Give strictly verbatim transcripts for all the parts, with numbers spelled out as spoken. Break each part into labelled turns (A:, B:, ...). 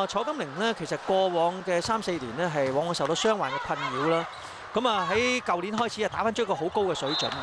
A: 楚金玲咧，其實過往嘅三四年咧係往往受到傷患嘅困擾啦。咁啊喺舊年開始啊打翻出一個好高嘅水準嘅。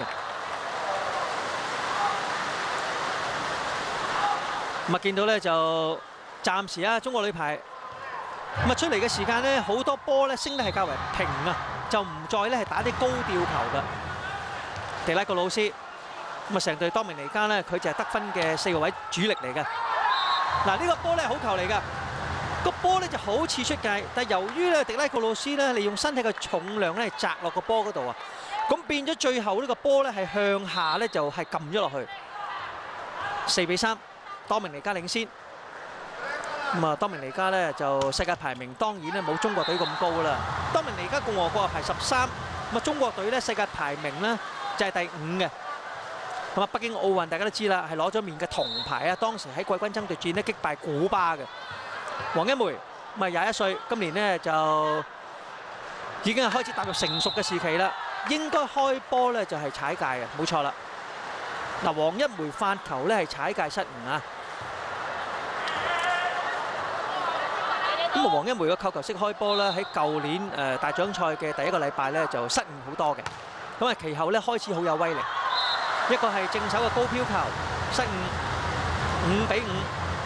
A: 咁啊見到咧就暫時啊中國女排咁啊出嚟嘅時間咧好多波咧升得係較為平啊，就唔再咧係打啲高吊球嘅。迪拉個老師咁啊成隊多明尼加咧佢就係得分嘅四個位主力嚟嘅。嗱呢個波咧好球嚟㗎。個波咧就好似出界，但係由於咧迪拉庫魯斯咧利用身體嘅重量咧砸落個波嗰度啊，咁變咗最後呢個波咧係向下咧就係撳咗落去，四比三，多明尼加領先。咁啊，多明尼加咧就世界排名當然咧冇中國隊咁高啦，多明尼加共和國啊排十三，咁啊中國隊咧世界排名咧就係第五嘅。咁啊，北京奧運大家都知啦，係攞咗面嘅銅牌啊，當時喺季軍爭奪戰咧擊敗古巴嘅。王一梅咁啊廿一歲，今年咧就已經係開始踏入成熟嘅時期啦，應該開波咧就係踩界嘅，冇錯啦。嗱，王一梅發球咧係踩界失誤啊。咁啊，王一梅嘅扣球式開波咧喺舊年誒大獎賽嘅第一個禮拜咧就失誤好多嘅，咁啊其後咧開始好有威力。一個係正手嘅高飄球失誤，五比五。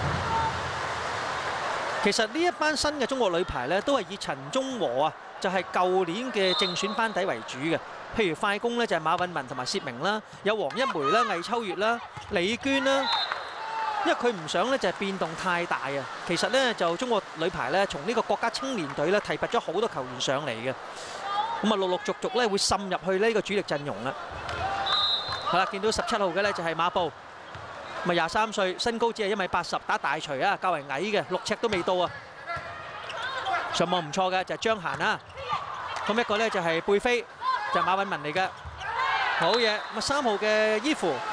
A: 其實呢一班新嘅中國女排咧，都係以陳忠和啊，就係舊年嘅正選班底為主嘅。譬如快攻咧就係馬韻文同埋薛明啦，有王一梅啦、魏秋月啦、李娟啦。因為佢唔想咧就係變動太大啊。其實咧就中國女排咧，從呢個國家青年隊咧提拔咗好多球員上嚟嘅。咁啊陸陸續續咧會滲入去呢個主力陣容啦。好啦，見到十七號嘅咧就係馬布。咁啊廿三歲，身高只係一米八十，打大錘啊，較為矮嘅，六尺都未到啊。上網唔錯嘅就係張嫻啦。咁一個咧就係貝飛，就係馬韻文嚟嘅，好嘢。咁啊三號嘅伊芙，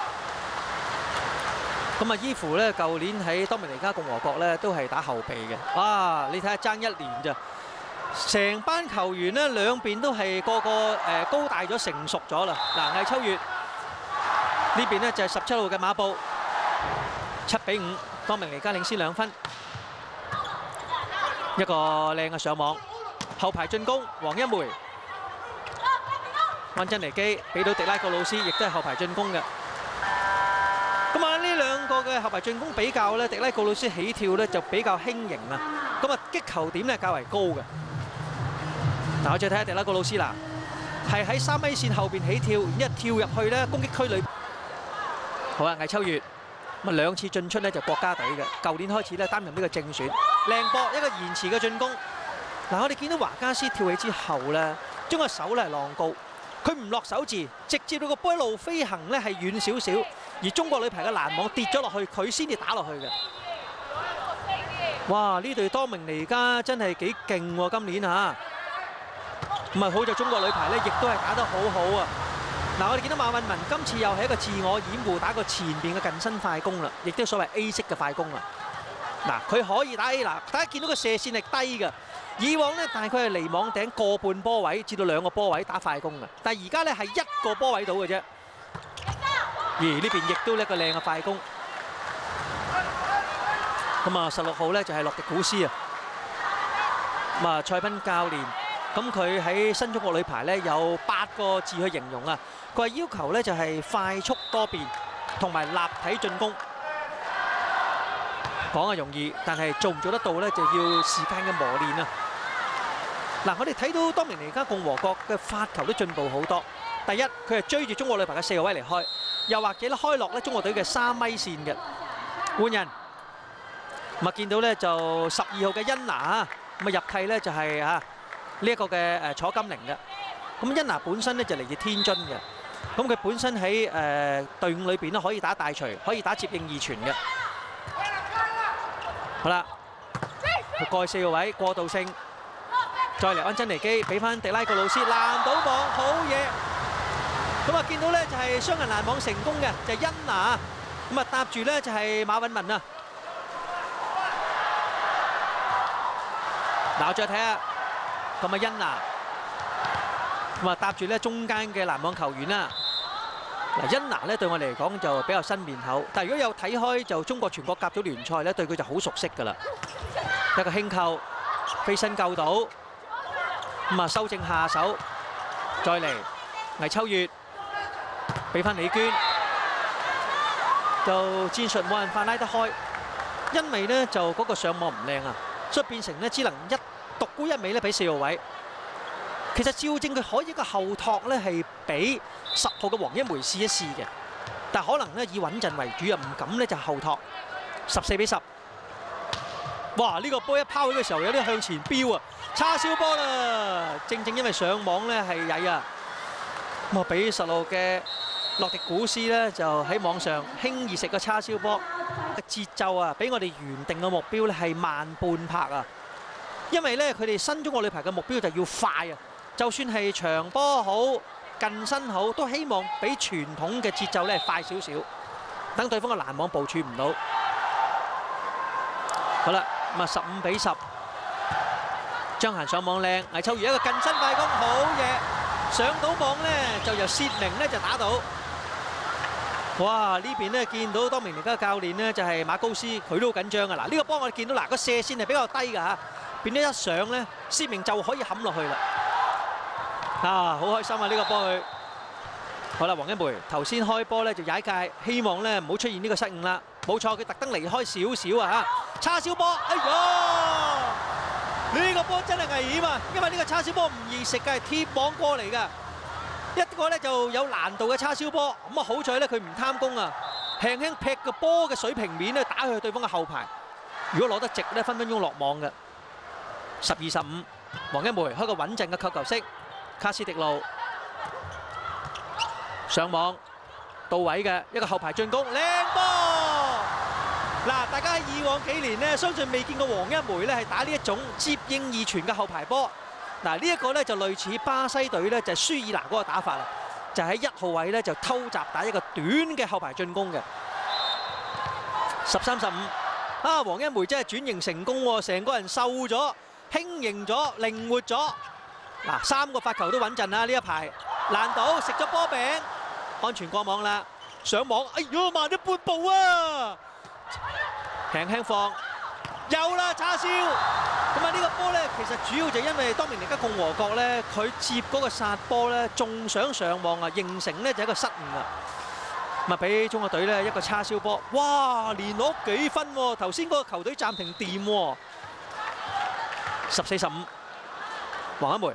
A: 咁啊伊芙咧舊年喺多明尼加共和國咧都係打後備嘅。哇！你睇下爭一年咋，成班球員咧兩邊都係個個誒高大咗、成熟咗啦。嗱，魏秋月呢邊咧就係十七號嘅馬布。七比五，多明尼加領先兩分。一個靚嘅上網，後排進攻，王一梅、安珍尼基俾到迪拉個老師，亦都係後排進攻嘅。咁啊，呢兩個嘅後排進攻比較咧，迪拉個老師起跳咧就比較輕盈啊。咁啊，擊球點咧較為高嘅。嗱，我再睇下迪拉個老師啦，係喺三米線後邊起跳，然之後跳入去咧攻擊區裏。好啊，魏秋月。咁啊兩次進出咧就國家隊嘅，舊年開始咧擔任呢個正選，靚波一個延遲嘅進攻。嗱，我哋見到華加斯跳起之後咧，將個手咧係浪高，佢唔落手字，直接到個波一路飛行咧係遠少少，而中國女排嘅攔網跌咗落去，佢先至打落去嘅。哇！呢隊多明尼加真係幾勁喎，今年嚇。咁啊好在中國女排咧，亦都係打得好好啊。嗱，我哋見到馬韻文今次又係一個自我掩護，打個前邊嘅近身快攻啦，亦都所謂 A 式嘅快攻啦。嗱，佢可以打 A 嗱，大家見到個射線係低嘅，以往咧大概係離網頂個半波位至到兩個波位打快攻嘅，但係而家咧係一個波位到嘅啫。而呢邊亦都一個靚嘅快攻。咁啊，十六號咧就係洛迪古斯啊。咁啊，蔡斌教練。咁佢喺新中國女排咧有八個字去形容啊，佢話要求咧就係快速多變同埋立體進攻。講係容易，但係做唔做得到咧就要時間嘅磨練啊。嗱，我哋睇到多明尼加共和國嘅發球都進步好多。第一，佢係追住中國女排嘅四個位嚟開，又或者咧開落咧中國隊嘅三米線嘅換人。咁啊見到咧就十二號嘅殷娜啊，咁啊入替咧就係啊。呢一個嘅誒楚金玲嘅，咁殷娜本身咧就嚟自天津嘅，咁佢本身喺誒隊伍裏邊咧可以打大錘，可以打接應二傳嘅。好啦，佢過去四個位過渡性，再嚟安珍尼基俾翻迪拉個老師攔到網，好嘢！咁啊見到咧就係雙人攔網成功嘅，就係殷娜，咁啊搭住咧就係馬韻文啊。嗱，我再睇下。咁啊，殷娜咁啊，搭住咧中間嘅攔網球員啦。嗱，殷娜咧對我嚟講就比較新面口，但係如果有睇開就中國全國甲組聯賽咧，對佢就好熟悉㗎啦。 一個輕扣，飛身救到，咁啊修正下手，再嚟魏秋月俾翻李娟，就戰術冇辦法拉得開，因為咧就嗰個上網唔靚啊，所以變成咧只能一獨沽一味咧俾四號位。其實照正佢可以一個後托咧係俾十號嘅黃一梅試一試嘅，但係可能咧以穩陣為主啊，唔敢咧就後托。十四比十。哇！呢個波一拋起嘅時候有啲向前飆啊，叉燒波啦！正正因為上網咧係曳啊，咁啊俾十號嘅洛迪古斯咧就喺網上輕易食個叉燒波嘅節奏啊，比我哋原定嘅目標咧係慢半拍啊！因為咧佢哋新中國女排嘅目標就要快啊，就算係長波好、近身好，都希望比傳統嘅節奏咧快少少，等對方嘅攔網部署唔到。好啦，咁啊十五比十，張嫻上網靚，魏秋如一個近身快攻，好嘢！上到網咧就由薛明咧就打到。哇！呢邊咧見到多明尼加嘅教練咧就係馬高斯，佢都好緊張啊！嗱，呢個波我哋見到嗱個射線係比較低㗎嚇，變咗一上咧，薛明就可以冚落去啦。啊，好開心啊！呢個波佢。好啦，黃一梅頭先開波咧就踩界，希望咧唔好出現呢個失誤啦。冇錯，佢特登離開少少啊嚇！叉燒波，哎呀！呢個波真係危險啊，因為呢個叉燒波唔易食嘅，係貼網過嚟㗎。一個咧就有難度嘅叉燒波，咁啊好彩咧佢唔貪功啊，輕輕劈個波嘅水平面咧打去對方嘅後排。如果攞得直咧，分分鐘落網嘅。十二十五，黃一梅開個穩陣嘅扣球式，卡斯迪路上網到位嘅一個後排進攻，靚波！嗱，大家喺以往幾年咧，相信未見過黃一梅咧係打呢一種接應二傳嘅後排波。嗱，呢一個咧就類似巴西隊咧就係舒爾拿嗰個打法啦，就喺一號位咧就偷襲打一個短嘅後排進攻嘅。十三十五，啊，黃一梅真係轉型成功喎，成個人瘦咗、輕盈咗、靈活咗。嗱，三個發球都穩陣啦，呢一排難到食咗波餅，安全過網啦，上網，哎呀慢咗半步啊！輕輕放，有啦叉燒。咁啊呢個波咧，其實主要就因為多明尼加共和國咧，佢接嗰個殺波咧，仲想上網啊，形成咧就係一個失誤啊。咁啊俾中國隊咧一個叉燒波，哇！連攞幾分喎，頭先嗰個球隊暫停掂喎。十四十五，黃一梅。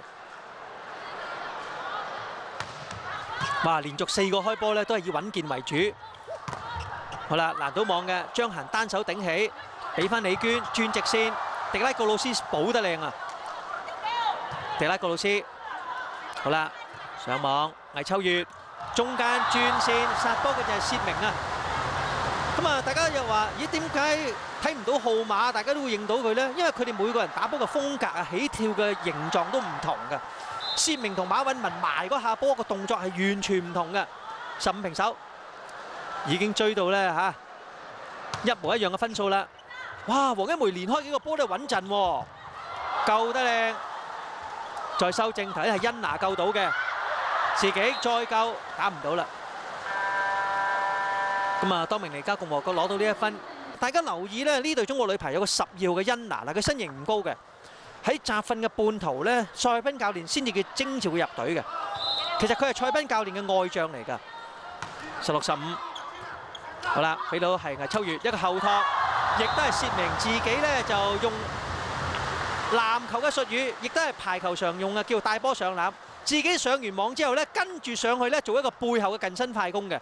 A: 哇！連續四個開波咧，都係以穩健為主。好啦，攔到網嘅張嫻單手頂起，俾翻李娟轉直線，迪拉告魯斯補得靚啊！迪拉告魯斯，好啦，上網魏秋月，中間轉線殺波嘅就係薛明啊！咁啊，大家又話：咦，點解睇唔到號碼？大家都會認到佢咧，因為佢哋每個人打波嘅風格啊、起跳嘅形狀都唔同㗎。薛明同馬韻文埋嗰下波個動作係完全唔同嘅。十五平手，已經追到咧嚇一模一樣嘅分數啦。哇！黃一梅連開幾個波都穩陣喎，救得靚，再修正睇係殷娜救到嘅，自己再救打唔到啦。咁啊，多明尼加共和國攞到呢一分。大家留意咧，呢隊中國女排有個十號嘅殷娜嗱，佢身形唔高嘅。喺集訓嘅半途咧，蔡斌教練先至叫徵召佢入隊嘅。其實佢係蔡斌教練嘅愛將嚟㗎。十六十五，好啦，俾到係魏秋月一個後托，亦都係薛明自己咧就用籃球嘅術語，亦都係排球常用嘅，叫帶波上籃。自己上完網之後咧，跟住上去咧做一個背後嘅近身快攻嘅。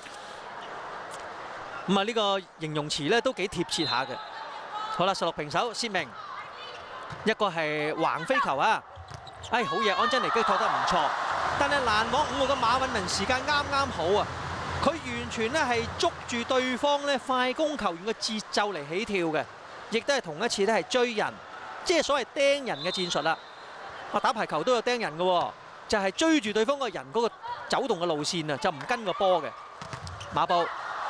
A: 咁啊，呢個形容詞咧都幾貼切下嘅。好啦，十六平手，薛明。一個係橫飛球啊！哎，好嘢，安珍尼基托得唔錯，但係攔網五號嘅馬韻文時間啱啱好啊！佢完全咧係捉住對方咧快攻球員嘅節奏嚟起跳嘅，亦都係同一次咧係追人，即係所謂釘人嘅戰術啦。我打排球都有釘人嘅喎，就係追住對方個人嗰個走動嘅路線啊，就唔跟個波嘅。馬布，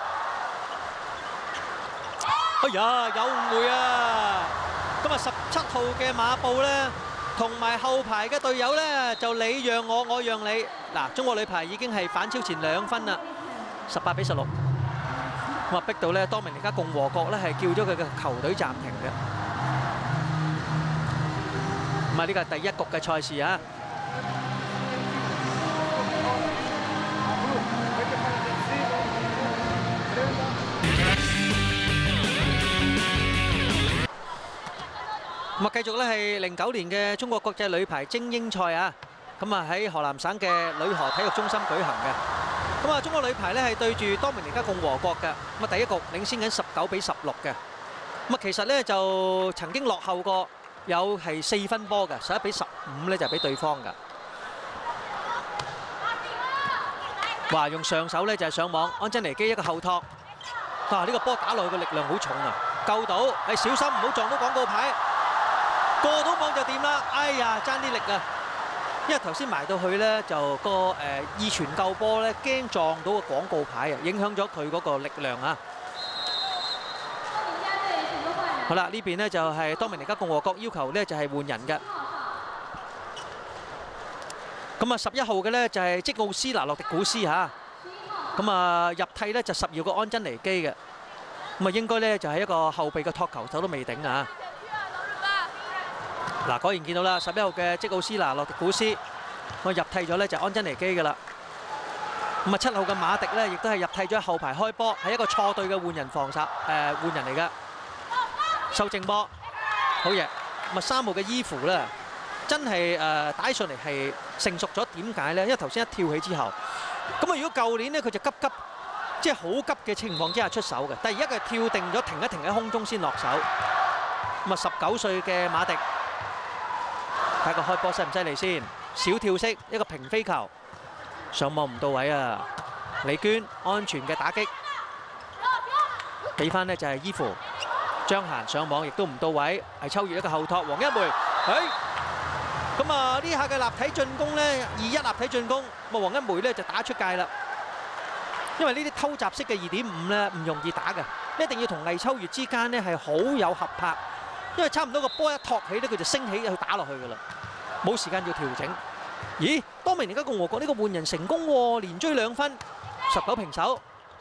A: 哎呀，有誤會啊！咁啊，十七號嘅馬布咧，同埋後排嘅隊友咧，就你讓我，我讓你。嗱，中國女排已經係反超前兩分啦，十八比十六。咁啊，逼到咧多明尼加共和國咧係叫咗佢嘅球隊暫停嘅。 咁啊，呢個係第一局嘅賽事啊。咁啊，繼續咧係零九年嘅中國國際女排精英賽啊。咁啊喺河南省嘅女河體育中心舉行嘅。咁啊，中國女排咧係對住多明尼加共和國嘅。咁啊，第一局領先緊十九比十六嘅。咁啊，其實咧就曾經落後過有係四分波嘅，十一比十五咧就俾對方嘅。哇！用上手咧就係上網，安珍妮基一個後托。哇！呢個波打落去嘅力量好重啊，救到，係小心唔好撞到廣告牌。過到網就掂啦！哎呀，爭啲力啊！因為頭先埋到去咧，就個誒意傳救波咧，驚撞到個廣告牌啊，影響咗佢嗰個力量啊！好啦，呢邊咧就係多明尼加共和國要求咧就係換人嘅。咁啊，十一號嘅咧就係積奧斯拿洛迪古斯嚇。咁啊，入替咧就十二個安珍妮基嘅。咁啊，應該咧就係一個後備嘅托球手都未頂啊！嗱，果然見到啦，十一號嘅積奧斯拿洛迪古斯，我入替咗咧就安珍妮基嘅啦。咁啊，七號嘅馬迪咧，亦都係入替咗後排開波，係一個錯對嘅換人防守誒換人嚟嘅。收正波，好嘢。咁啊，三號嘅伊芙咧，真係誒打上嚟係成熟咗。點解咧？因為頭先一跳起之後，咁啊，如果舊年咧佢就急急，即係好急嘅情況之下出手嘅，但係而家佢跳定咗，停一停喺空中先落手。咁啊，十九歲嘅馬迪。睇個開波犀唔犀利先？小跳式一個平飛球，上網唔到位啊！李娟安全嘅打擊，俾翻呢就係伊芙張嫻上網亦都唔到位，係秋月一個後托，王一梅，誒咁啊呢下嘅立體進攻呢，二一立體進攻，咁啊王一梅呢就打出界啦。因為呢啲偷襲式嘅二點五呢唔容易打嘅，一定要同魏秋月之間呢係好有合拍。因為差唔多個波一托起咧，佢就升起去打落去㗎啦，冇時間要調整。咦？多明尼加共和國呢個換人成功喎，連追兩分，十九平手。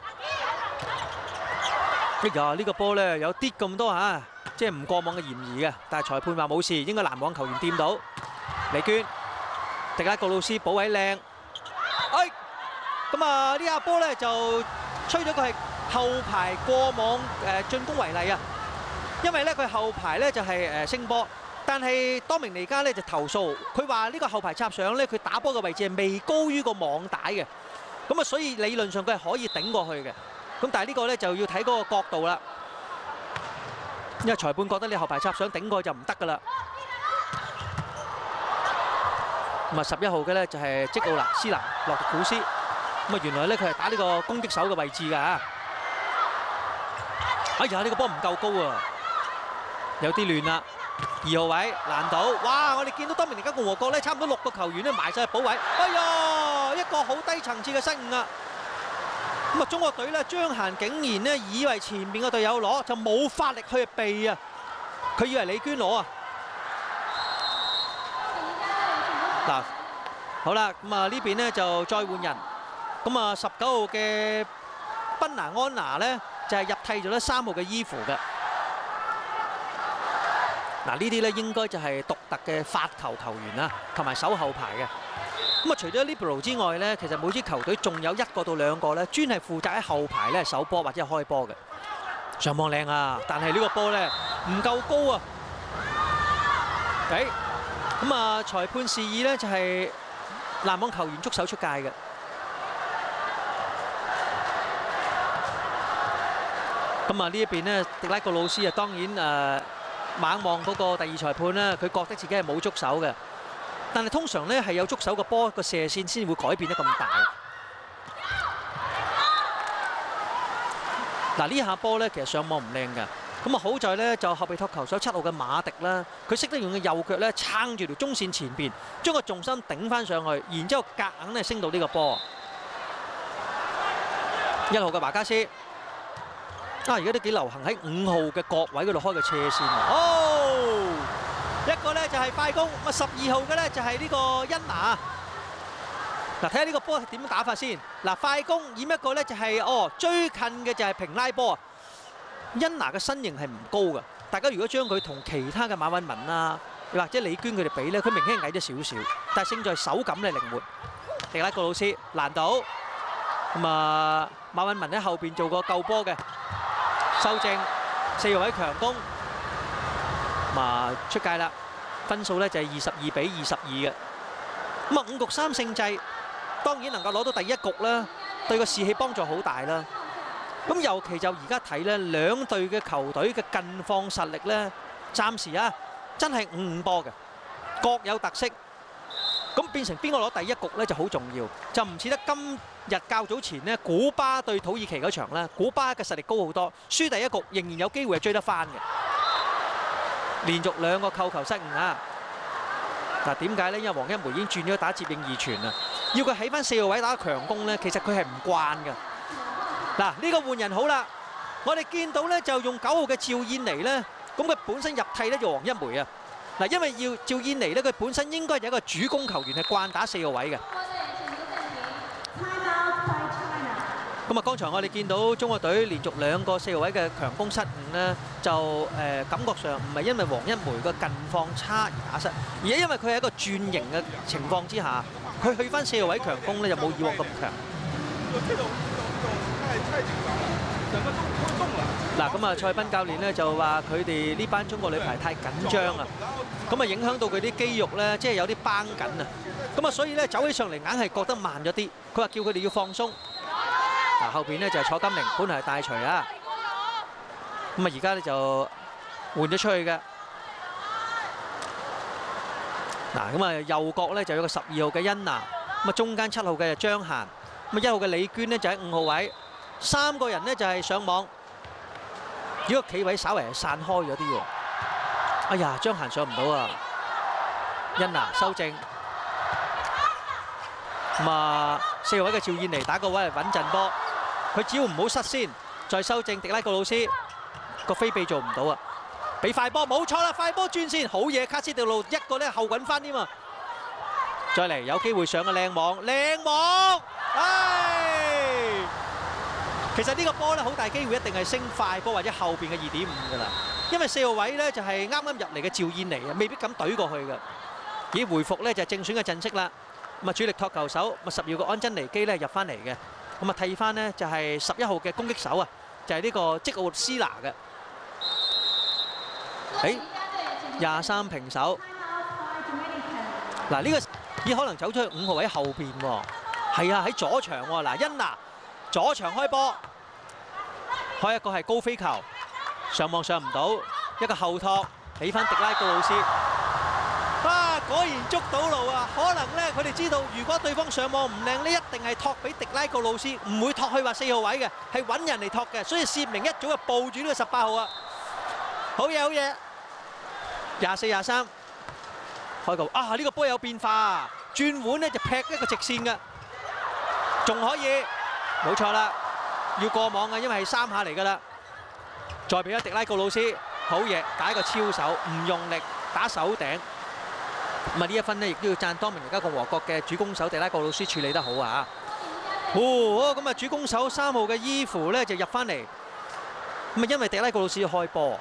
A: 哎呀，呢個波咧有啲咁多嚇，即係唔過網嘅嫌疑嘅，但係裁判話冇事，應該攔網球員掂到。李娟、迪拉告魯斯補位靚，哎，咁啊呢下波咧就吹咗佢係後排過網誒進攻為例啊。因為咧佢後排咧就係誒升波，但係多明尼加咧就投訴，佢話呢個後排插上咧佢打波嘅位置係未高於個網帶嘅，咁啊所以理論上佢係可以頂過去嘅，咁但係呢個咧就要睇嗰個角度啦，因為裁判覺得你後排插上頂過去就唔得㗎啦。咁啊十一號嘅咧就係積奧納斯拿洛迪古斯，咁啊原來咧佢係打呢個攻擊手嘅位置㗎嚇。哎呀呢個波唔夠高啊！有啲亂啦，二號位難到，哇！我哋見到多明尼加共和國咧，差唔多六個球員咧埋晒去補位，哎呀，一個好低層次嘅失誤啊！咁啊，中國隊咧張嫻竟然咧以為前面嘅隊友攞，就冇發力去避啊！佢以為李娟攞啊！嗱，好啦，咁啊呢邊咧就再換人，咁啊十九號嘅賓拿安娜咧就係入替咗咧三號嘅伊芙嘅。嗱，呢啲咧應該就係獨特嘅發球球員啦，同埋守後排嘅。咁啊，除咗 Libero 之外咧，其實每支球隊仲有一個到兩個咧，專係負責喺後排咧守波或者係開波嘅。上網靚啊，但係呢個波咧唔夠高啊！誒，咁啊，裁判示意咧就係攔網球員捉手出界嘅。咁啊，呢一邊咧，迪拉個老師啊，當然誒。猛望嗰個第二裁判咧，佢覺得自己係冇捉手嘅，但係通常咧係有捉手嘅波個射線先會改變得咁大。嗱呢下波咧其實上網唔靚㗎，咁啊好在咧就後備托球手七號嘅馬迪啦，佢識得用嘅右腳咧撐住條中線前邊，將個重心頂翻上去，然之後夾硬咧升到呢個波。一號嘅華加斯。啊！而家都幾流行喺五號嘅角位嗰度開個斜線啊！哦，一個咧就係快攻，咁啊十二號嘅咧就係呢個恩拿。嗱，睇下呢個波係點樣打法先。嗱，快攻染一個咧就係哦最近嘅就係平拉波啊。恩拿嘅身形係唔高㗎，大家如果將佢同其他嘅馬韻文啊、 或者李娟佢哋比咧，佢明顯矮咗少少，但係勝在手感咧靈活。迪拉個老師難到，咁啊馬韻文喺後邊做過救波嘅，修正四號位強攻，咁啊出界啦，分數咧就係二十二比二十二嘅。咁啊五局三勝制，當然能夠攞到第一局啦，對個士氣幫助好大啦。咁尤其就而家睇咧，兩隊嘅球隊嘅近況實力咧，暫時啊真係五五波嘅，各有特色。咁變成邊個攞第一局咧就好重要，就唔似得今日較早前呢，古巴對土耳其嗰場咧，古巴嘅實力高好多，輸第一局仍然有機會係追得翻嘅。連續兩個扣球失誤啊！嗱點解咧？因為黃一梅已經轉咗打接應二傳啦，要佢喺翻四號位打強攻咧，其實佢係唔慣嘅。嗱呢個換人好啦，我哋見到咧就用九號嘅趙燕妮咧，咁佢本身入替咧就黃一梅啊。嗱，因為要趙燕妮咧，佢本身應該係一個主攻球員，係慣打四號位嘅。咁啊，剛才我哋見到中國隊連續兩個四號位嘅強攻失誤咧，就誒、呃、感覺上唔係因為黃一梅個近況差而打失，而係因為佢係一個轉型嘅情況之下，佢去翻四號位強攻咧就冇以往咁強。嗱，咁啊，蔡斌教練咧就話佢哋呢班中國女排太緊張啊，咁啊影響到佢啲肌肉咧，即係有啲繃緊啊，咁啊所以咧走起上嚟硬係覺得慢咗啲。佢話叫佢哋要放鬆。嗱，後邊咧就係楚金玲，本來係大錘啊，咁啊而家咧就換咗出去嘅。嗱，咁啊右角咧就有個十二號嘅殷娜，咁啊中間七號嘅就張嫻，咁啊一號嘅李娟咧就喺五號位，三個人咧就係上網。如果企位稍為係散開咗啲喎，哎呀張嫻上唔到啊，殷娜修正，咁啊四號位嘅趙燕妮打個位係穩陣波，佢只要唔好失先，再修正迪拉個老師個飛臂做唔到啊，俾快波冇錯啦，快波轉線好嘢，卡斯迪路一個咧後滾翻添啊，再嚟有機會上個靚網，靚網，唉！其實呢個波咧好大機會一定係升快波或者後邊嘅二點五㗎啦，因為四號位咧就係啱啱入嚟嘅趙燕妮啊，未必敢懟過去㗎。而回復咧就係正選嘅陣式啦，咁啊主力托球手，咁啊十二個安珍妮基咧入翻嚟嘅，咁啊替翻呢就係十一號嘅攻擊手啊，就係呢個積奧斯拿嘅。誒廿三平手，嗱呢個咦可能走出去五號位後邊喎，係啊喺左場喎，嗱殷娜。左場開波，開一個係高飛球，上網上唔到，一個後托，起翻迪拉高老師，啊果然捉到路啊！可能咧佢哋知道，如果對方上網唔靚咧，一定係托俾迪拉高老師，唔會托去話四號位嘅，係揾人嚟托嘅，所以薛明一早就抱住呢個十八號啊！好嘢好嘢，廿四廿三，開球啊！呢個波有變化，轉換咧就劈一個直線嘅，仲可以。冇錯啦，要過網嘅，因為係三下嚟㗎啦。再俾咗迪拉高老師，好嘢，打一個超手，唔用力打手頂。咁啊呢一分呢，亦都要讚多明尼加共和國嘅主攻手迪拉高老師處理得好啊！哦，咁啊主攻手三號嘅伊芙咧就入翻嚟。咁啊因為迪拉高老師要開波，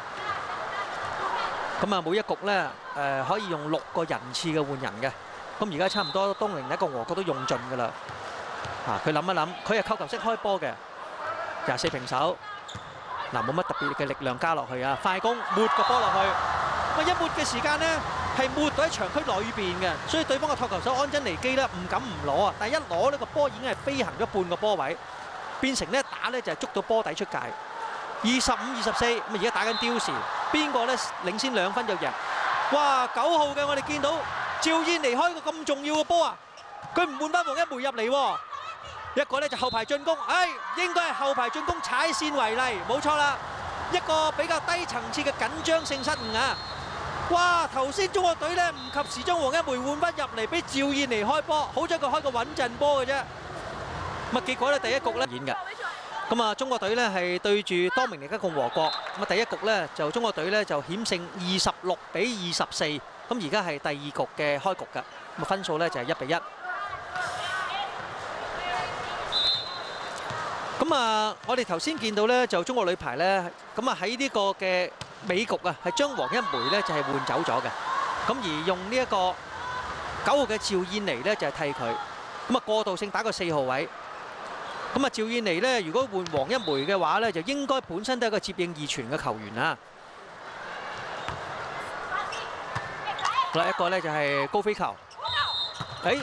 A: 咁啊每一局咧誒可以用六個人次嘅換人嘅。咁而家差唔多東明尼加共和國都用盡㗎啦。啊！佢諗一諗，佢係扣球式開波嘅，廿四平手。嗱，冇乜特別嘅力量加落去啊！快攻抹個波落去，咁一抹嘅時間呢，係抹到喺場區裏邊嘅，所以對方嘅托球手安珍妮基咧唔敢唔攞啊！但係一攞呢個波已經係飛行咗半個波位，變成咧打咧就係捉到波底出界。二十五二十四，咁而家打緊刁時，邊個咧領先兩分就贏？哇！九號嘅我哋見到趙燕妮開個咁重要嘅波啊！佢唔換翻黃一梅入嚟喎。一個咧就後排進攻，唉，應該係後排進攻踩線為例，冇錯啦。一個比較低層次嘅緊張性失誤啊！哇，頭先中國隊咧唔及時將黃一梅換翻入嚟，俾趙燕妮開波，好彩佢開個穩陣波嘅啫。咁啊，結果咧第一局咧演嘅，咁啊中國隊咧係對住多明尼加共和國，咁啊第一局咧就中國隊咧就險勝二十六比二十四，咁而家係第二局嘅開局㗎，咁啊分數咧就係一比一。咁啊，我哋頭先見到咧，就中國女排咧，咁啊喺呢個嘅尾局啊，係將黃一梅咧就係換走咗嘅。 咁而用呢一個九號嘅趙燕妮咧就係替佢，咁啊過渡性打個四號位。咁啊趙燕妮咧，如果換黃一梅嘅話咧，就應該本身都係一個接應二傳嘅球員啊。好啦，一個咧就係高飛球，誒，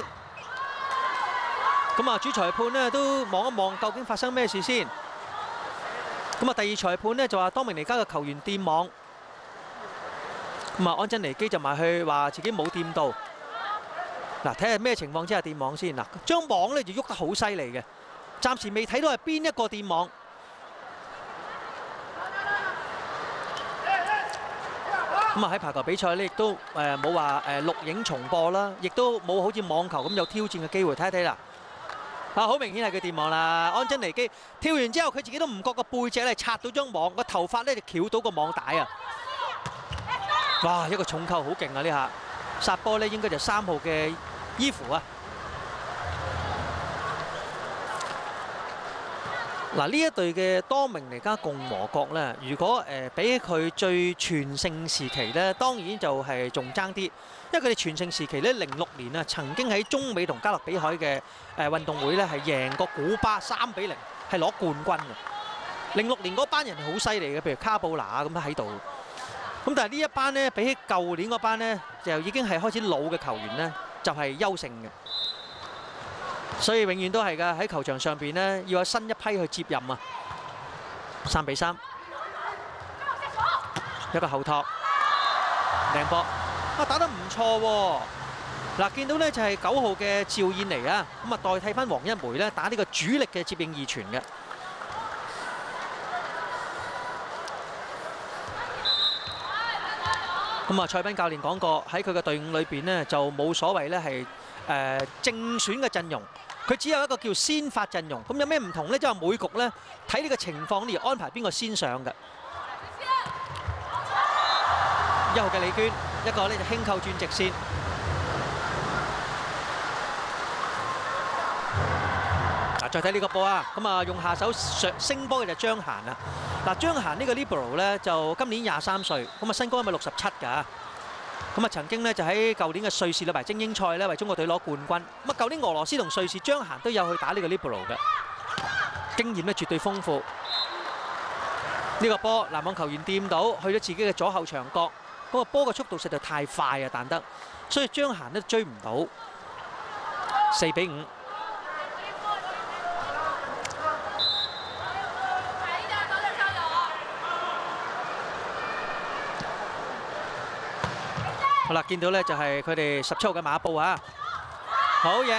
A: 咁啊主裁判咧都望一望究竟發生咩事先。咁啊第二裁判咧就話多明尼加嘅球員掂網。咁啊，安珍尼基就埋去話自己冇掂到。嗱，睇下咩情況之下掂網先。嗱，張網咧就喐得好犀利嘅，暫時未睇到係邊一個掂網。咁啊喺排球比賽咧，亦都誒冇話誒錄影重播啦，亦都冇好似網球咁有挑戰嘅機會。睇一睇啦，啊好明顯係佢掂網啦。安珍尼基跳完之後，佢自己都唔覺個背脊咧擦到張網，個頭髮咧就翹到個網帶啊！哇！一個重扣好勁啊！呢下殺波咧應該就三號嘅伊芙啊。嗱，呢一隊嘅多明尼加共和國咧，如果誒比起佢最全盛時期咧，當然就係仲爭啲，因為佢哋全盛時期咧，零六年啊曾經喺中美同加勒比海嘅誒運動會咧係贏過古巴三比零，係攞冠軍嘅。零六年嗰班人係好犀利嘅，譬如卡布拿咁喺度。咁但係呢一班咧，比起舊年嗰班咧，就已經係開始老嘅球員咧，就係優勝嘅。所以永遠都係㗎，喺球場上邊咧，要有新一批去接任啊。三比三，一個後托，靚波，啊打得唔錯喎。嗱，見到咧就係九號嘅趙燕妮啊，咁啊代替翻黃一梅咧打呢個主力嘅接應二傳嘅。咁啊，蔡斌教練講過喺佢嘅隊伍裏邊呢，就冇所謂咧係誒正選嘅陣容，佢只有一個叫先發陣容。咁有咩唔同呢？即係每局咧睇呢個情況而安排邊個先上嘅。一號嘅李娟，一個咧就輕扣轉直線。嗱，再睇呢個波啊，咁啊用下手上升波嘅就張嫻啊。嗱，張嫻呢個 libero 咧就今年廿三歲，咁啊身高係咪六十七㗎？咁啊曾經咧就喺舊年嘅瑞士女排精英賽咧為中國隊攞冠軍。咁啊舊年俄羅斯同瑞士張嫻都有去打呢個 libero 嘅，經驗咧絕對豐富。呢個波籃網球員掂到，去咗自己嘅左後牆角，嗰個波嘅速度實在太快啊，彈得，所以張嫻都追唔到。四比五。好啦，見到咧就係佢哋十七號嘅馬布啊，好嘢。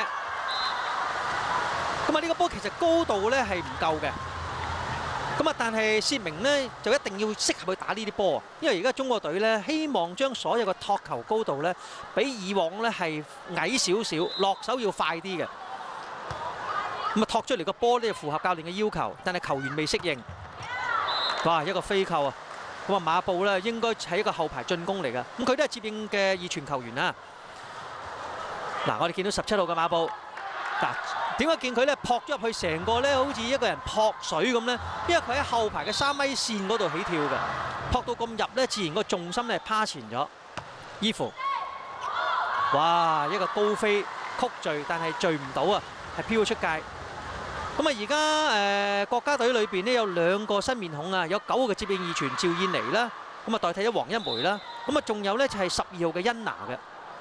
A: 咁啊呢個波其實高度咧係唔夠嘅，咁啊但係薛明咧就一定要適合去打呢啲波，因為而家中國隊咧希望將所有嘅托球高度咧比以往咧係矮少少，落手要快啲嘅。咁啊托出嚟個波咧符合教練嘅要求，但係球員未適應。哇！一個飛扣啊！咁啊馬布咧應該係一個後排進攻嚟㗎，咁佢都係接應嘅二傳球員啦。嗱，我哋見到十七號嘅馬布，嗱點解見佢咧撲咗入去，成個咧好似一個人撲水咁咧？因為佢喺後排嘅三米線嗰度起跳嘅，撲到咁入咧，自然個重心咧趴前咗。伊芙，哇！一個高飛曲墜，但係墜唔到啊，係飄咗出界。咁啊，而家誒國家隊裏邊咧有兩個新面孔啊，有九號嘅接應二傳趙燕妮啦，咁啊代替咗黃一梅啦，咁啊仲有咧就係十二號嘅殷娜嘅。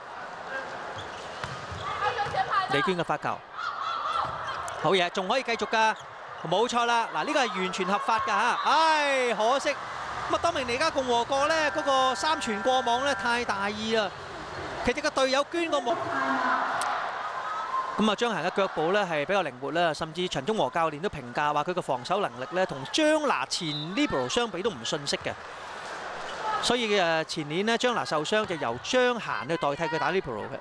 A: 李娟嘅發球，好嘢，仲可以繼續㗎，冇錯啦。嗱，呢個係完全合法㗎嚇，唉，可惜咁啊，多明尼加共和國咧嗰個三傳過網咧太大意啦，其實個隊友捐個網。咁啊，張嫻嘅腳步咧係比較靈活啦，甚至陳忠和教練都評價話佢嘅防守能力咧同張拿前 libero 相比都唔遜色嘅。所以誒前年咧張拿受傷就由張嫻去代替佢打 libero 嘅。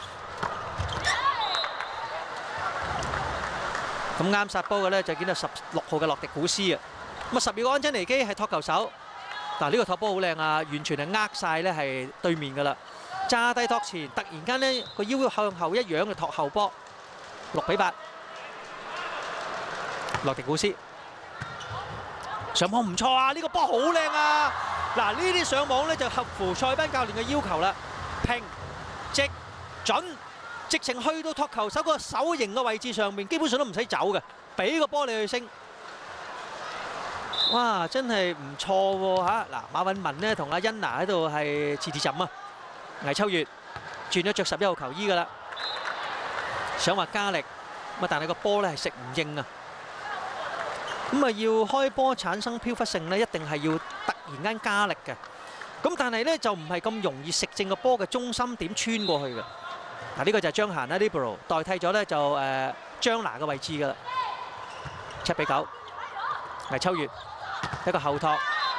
A: 咁啱殺波嘅咧就見到十六號嘅洛迪古斯啊。咁啊十二個安珍尼基係托球手。嗱呢個托波好靚啊，完全係呃晒咧係對面㗎啦。揸低托前，突然間咧個腰向後一仰嘅托後波，六比八。洛迪古斯上網唔錯啊！呢個波好靚啊！嗱，呢啲上網咧就合乎塞班教練嘅要求啦。 平直準，直情去到托球手嗰個手型嘅位置上面，基本上都唔使走嘅，俾個波你去升。哇！真係唔錯喎嚇！嗱，馬允文呢同阿欣娜喺度係遲遲浸啊。魏秋月轉咗着十一號球衣㗎啦，想話加力，咁但係個波咧係食唔應啊。咁啊要開波產生飄忽性咧，一定係要突然間加力嘅。咁但係咧就唔係咁容易食正個波嘅中心點穿過去嘅。嗱，呢個就係張嫻啦 ，Libero 代替咗咧就誒張拿嘅位置㗎啦。七比九，魏秋月一個後托。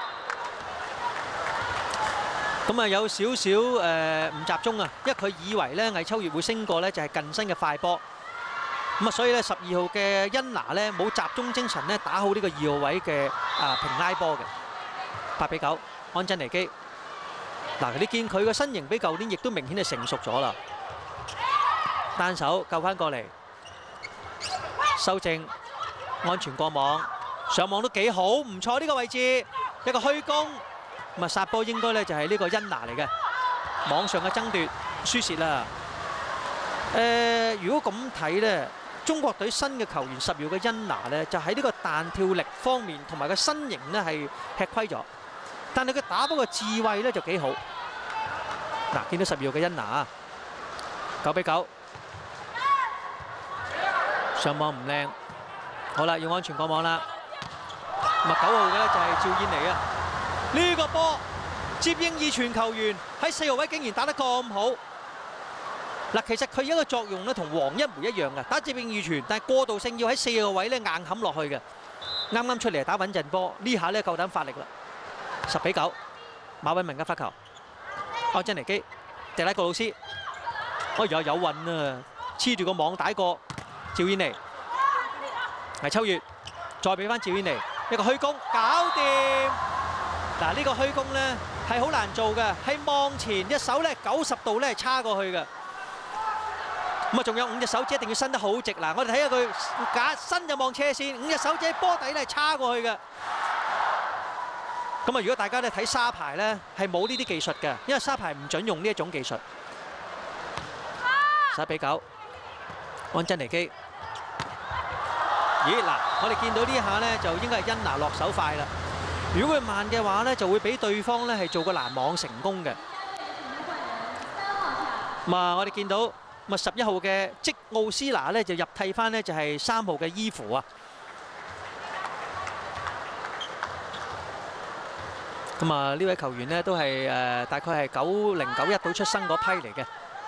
A: 咁啊有少少誒唔集中啊，因為佢以為咧魏秋月會升過咧就係近身嘅快波。咁啊，所以咧十二號嘅欣娜咧冇集中精神咧打好呢個二號位嘅啊平拉波嘅。八比九，安珍尼基。嗱，你見佢個身形比舊年亦都明顯係成熟咗啦。單手救翻過嚟，修正，安全過網，上網都幾好，唔錯呢個位置，一個虛攻。咁啊，殺波應該咧就係呢個欣娜嚟嘅。網上嘅爭奪輸蝕啦。誒，如果咁睇咧，中國隊新嘅球員十號嘅欣娜咧，就喺呢個彈跳力方面同埋個身形咧係吃虧咗，但係佢打波嘅智慧咧就幾好。嗱，見到十號嘅欣娜啊，九比九，上網唔靚，好啦，要安全過網啦。咁啊，九號嘅咧就係趙燕妮啊，呢個波接應二傳球員喺四號位竟然打得咁好。嗱，其實佢一個作用咧同黃一梅一樣嘅，打接應二傳，但係過渡性要喺四個位咧硬冚落去嘅。啱啱出嚟打穩陣波，呢下咧夠膽發力啦。十比九，馬允文嘅發球，安珍尼基，迪拉個老師，哎呀有運啊，黐住個網帶過趙燕妮，魏秋月，再俾翻趙燕妮一個虛攻，搞掂。嗱，呢個虛攻咧係好難做嘅，係望前一手咧九十度咧叉過去嘅。咁啊，仲有五隻手指一定要伸得好直嗱，我哋睇下佢假伸就望斜線，五隻手指波底咧係叉過去嘅。咁啊，如果大家咧睇沙排咧係冇呢啲技術嘅，因為沙排唔準用呢一種技術。十比九，安珍尼基。咦嗱，我哋見到呢下咧就應該係欣娜落手快啦。如果佢慢嘅話咧，就會俾對方咧係做個攔網成功嘅。咁啊，我哋見到咁啊十一號嘅積奧斯拿咧就入替翻咧就係三號嘅伊芙啊。咁啊呢位球員咧都係誒大概係九零九一到出生嗰批嚟嘅。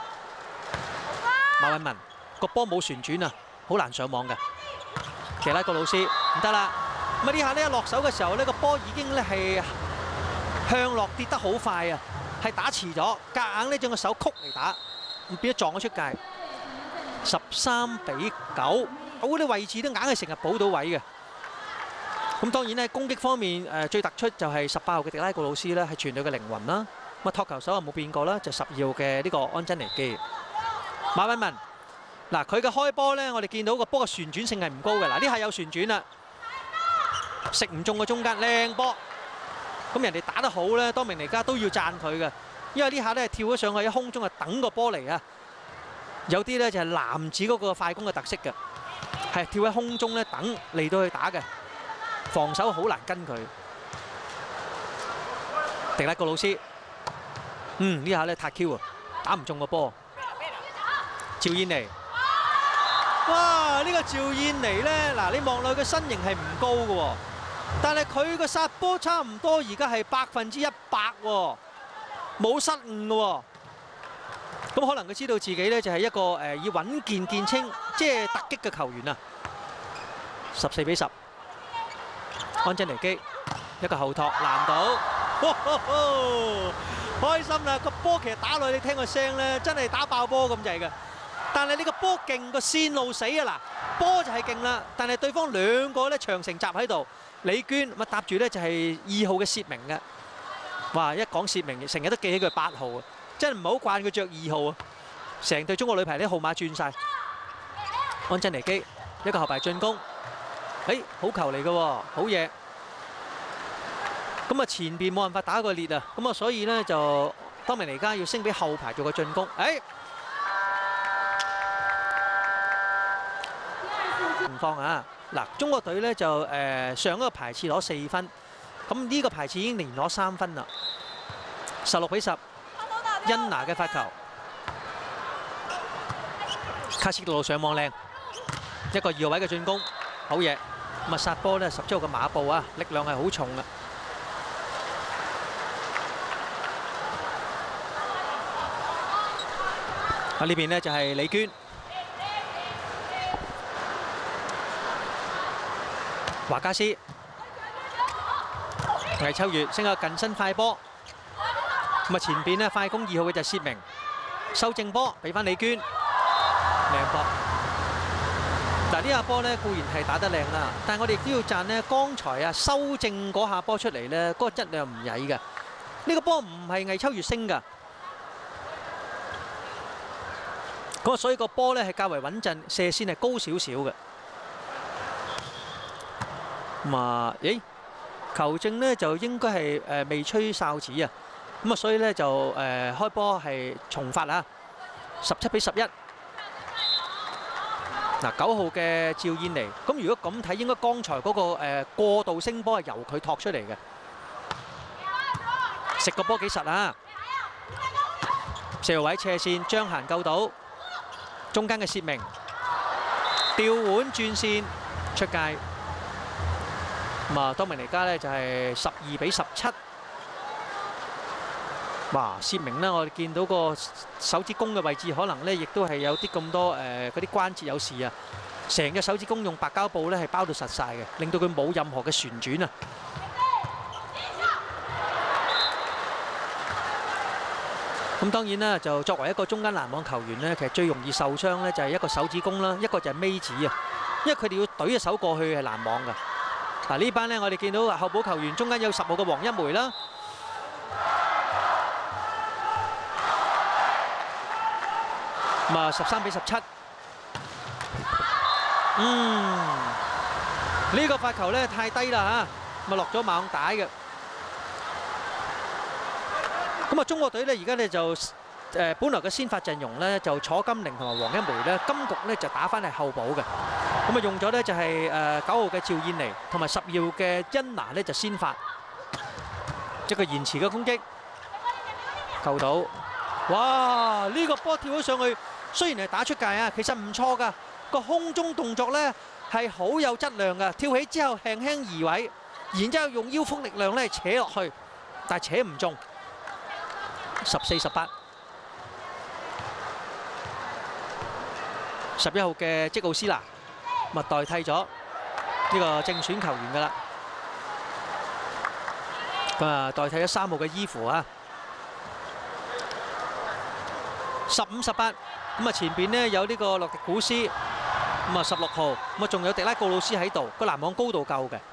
A: 馬允文個波冇旋轉啊，好難上網嘅。奇拉個老師唔得啦。咁啊呢下呢一落手嘅時候呢個波已經咧係向落跌得好快啊，係打遲咗，夾硬呢將個手曲嚟打，咁變咗撞咗出界。十三比九，好啲位置都硬係成日補到位嘅。咁當然咧攻擊方面誒最突出就係十八號嘅迪拉古老師咧係全隊嘅靈魂啦。咁啊托球手啊冇變過啦，就十二號嘅呢個安珍尼基。馬允文嗱佢嘅開波咧，我哋見到個波嘅旋轉性係唔高嘅。嗱呢下有旋轉啦。食唔中個中間靚波，咁人哋打得好咧，多明尼加都要讚佢嘅，因為呢下咧跳咗上去喺空中啊等個波嚟啊！有啲咧就係男子嗰個快攻嘅特色嘅，係跳喺空中咧等嚟到去打嘅，防守好難跟佢。迪拉個老師，嗯呢下咧太 Q 啊，打唔中個波。趙燕妮。哇！呢個趙燕妮咧，嗱你望落去嘅身形係唔高嘅喎，但係佢個殺波差唔多，而家係百分之一百喎，冇失誤嘅喎。咁可能佢知道自己咧就係一個誒以穩健見稱，即係突擊嘅球員啊。十四比十，安珍尼基一個後托攔到，哇呵呵開心啦！個波其實打落去你聽個聲咧，真係打爆波咁滯嘅。但係呢個波勁個線路死啊！嗱，波就係勁啦，但係對方兩個咧長城集喺度，李娟咪搭住咧就係二號嘅薛明嘅。哇！一講薛明，成日都記起佢八號啊，真係唔係好慣佢着二號啊。成隊中國女排啲號碼轉晒。安珍尼基一個後排進攻，誒好球嚟嘅喎，好嘢。咁啊前邊冇辦法打個裂啊，咁啊所以咧就多明尼加要升俾後排做個進攻。誒情況啊！嗱，中國隊咧就誒、呃、上一個排次攞四分，咁呢個排次已經連攞三分啦，十六比十。恩拿嘅發球，卡斯路上網靚，一個二號位嘅進攻，好嘢。咁啊殺波咧，十七號嘅馬步啊，力量係好重啊！啊呢邊咧就係李娟，華加斯，魏秋月升個近身快波。咁啊前邊咧快攻二號嘅就係薛明，修正波俾翻李娟，靚波。嗱呢下波咧固然係打得靚啦，但係我哋亦都要讚咧，剛才啊修正嗰下波出嚟咧，嗰個質量唔曳嘅。呢個波唔係魏秋月升㗎，咁啊所以個波咧係較為穩陣，射線係高少少嘅。咁啊，咦？球證咧就應該係誒未吹哨子啊！咁啊，所以咧就誒、呃、開波係重發啊，十七比十一。嗱九號嘅趙燕妮，咁如果咁睇，應該剛才嗰、那個誒、呃、過渡升波係由佢托出嚟嘅，食個波幾實啊！四號位斜線，張嫻救到，中間嘅薛明吊腕轉線出界。咁啊，多明尼加咧就係十二比十七。哇！薛明咧，我哋見到個手指公嘅位置，可能咧亦都係有啲咁多誒嗰啲關節有事啊。成隻手指公用白膠布咧係包到實晒嘅，令到佢冇任何嘅旋轉啊。咁當然啦，就作為一個中間攔網球員咧，其實最容易受傷咧就係一個手指公啦，一個就係尾指啊，因為佢哋要懟隻手過去係攔網㗎。嗱呢班咧，我哋見到後補球員中間有十號嘅黃一梅啦。咁啊，十三比十七。嗯，呢個發球咧太低啦嚇，咁啊落咗網帶嘅。咁啊，中國隊咧而家咧就誒本來嘅先發陣容咧就楚金玲同埋黃一梅咧，今局咧就打翻係後補嘅。咁啊用咗咧就係誒九號嘅趙燕妮同埋十二號嘅恩娜咧就先發，一個延遲嘅攻擊，救到。哇！呢個波跳咗上去。雖然係打出界啊，其實唔錯㗎。個空中動作咧係好有質量㗎。跳起之後輕輕移位，然之後用腰腹力量咧扯落去，但係扯唔中。十四十八，十一號嘅積奧斯拿，咪代替咗呢個正選球員㗎啦。咁啊，代替咗三號嘅伊芙啊。十五十八。咁啊，前邊呢有呢個洛迪古斯，咁啊十六號，咁啊仲有迪拉告魯斯喺度，個攔網高度夠嘅，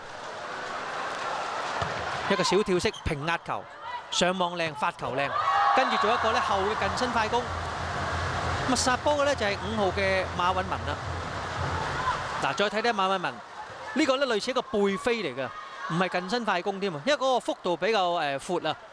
A: 一個小跳式平壓球，上網靚，發球靚，跟住做一個咧後嘅近身快攻，咁啊殺波嘅咧就係五號嘅馬韻文啦。嗱，再睇睇馬韻文，呢個咧類似一個背飛嚟嘅，唔係近身快攻添啊，因為嗰個幅度比較誒闊啊。